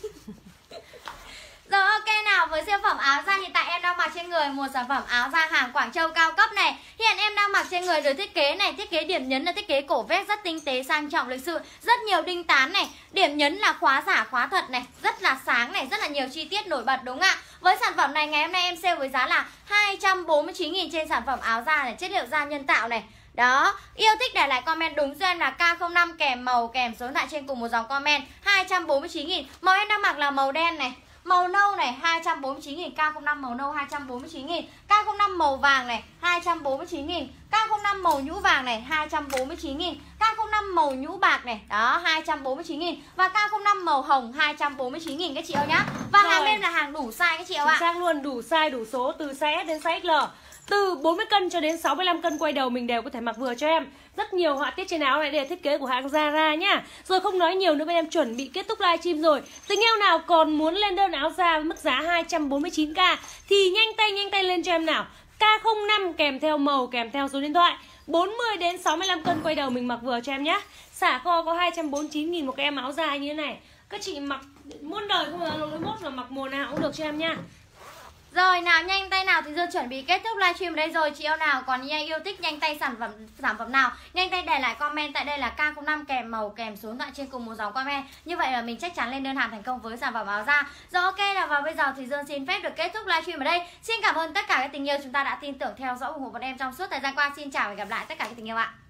Rồi ok nào, với siêu phẩm áo da hiện tại em đang mặc trên người một sản phẩm áo da hàng Quảng Châu cao cấp này. Hiện em đang mặc trên người được thiết kế này, thiết kế điểm nhấn là thiết kế cổ vét rất tinh tế sang trọng lịch sự, rất nhiều đinh tán này, điểm nhấn là khóa giả khóa thật này, rất là sáng này, rất là nhiều chi tiết nổi bật đúng không ạ? Với sản phẩm này ngày hôm nay em sale với giá là 249.000 trên sản phẩm áo da này, chất liệu da nhân tạo này. Đó, yêu thích để lại comment đúng cho em là K05 kèm màu kèm số điện thoại trên cùng một dòng comment. 249.000. Màu em đang mặc là màu đen này, màu nâu này 249.000, K05 màu nâu 249.000, K05 màu vàng này 249.000, K05 màu nhũ vàng này 249.000, K05 màu nhũ bạc này, đó 249.000 và K05 màu hồng 249.000 các chị yêu nhá. Và hàng bên là hàng đủ size các chị yêu ạ. Chính xác luôn, đủ size đủ số từ size S đến size XL. Từ 40 cân cho đến 65 cân quay đầu mình đều có thể mặc vừa cho em. Rất nhiều họa tiết trên áo này, đây là thiết kế của hãng Zara nhá. Rồi không nói nhiều nữa, bên em chuẩn bị kết thúc livestream rồi. Tình yêu nào còn muốn lên đơn áo da với mức giá 249k thì nhanh tay lên cho em nào. K05 kèm theo màu kèm theo số điện thoại. 40 đến 65 cân quay đầu mình mặc vừa cho em nhá. Xả kho có 249.000 một cái em áo da như thế này. Các chị mặc muôn đời không là lỗi mốt là mặc mùa nào cũng được cho em nha. Rồi nào, nhanh tay nào thì Dương chuẩn bị kết thúc livestream đây rồi. Chị yêu nào còn yêu thích nhanh tay sản phẩm nào, nhanh tay để lại comment tại đây là K05 kèm màu kèm số điện thoại trên cùng một dòng comment. Như vậy là mình chắc chắn lên đơn hàng thành công với sản phẩm áo da. Rồi ok là vào bây giờ thì Dương xin phép được kết thúc livestream ở đây. Xin cảm ơn tất cả các tình yêu chúng ta đã tin tưởng theo dõi ủng hộ bọn em trong suốt thời gian qua. Xin chào và hẹn gặp lại tất cả các tình yêu ạ.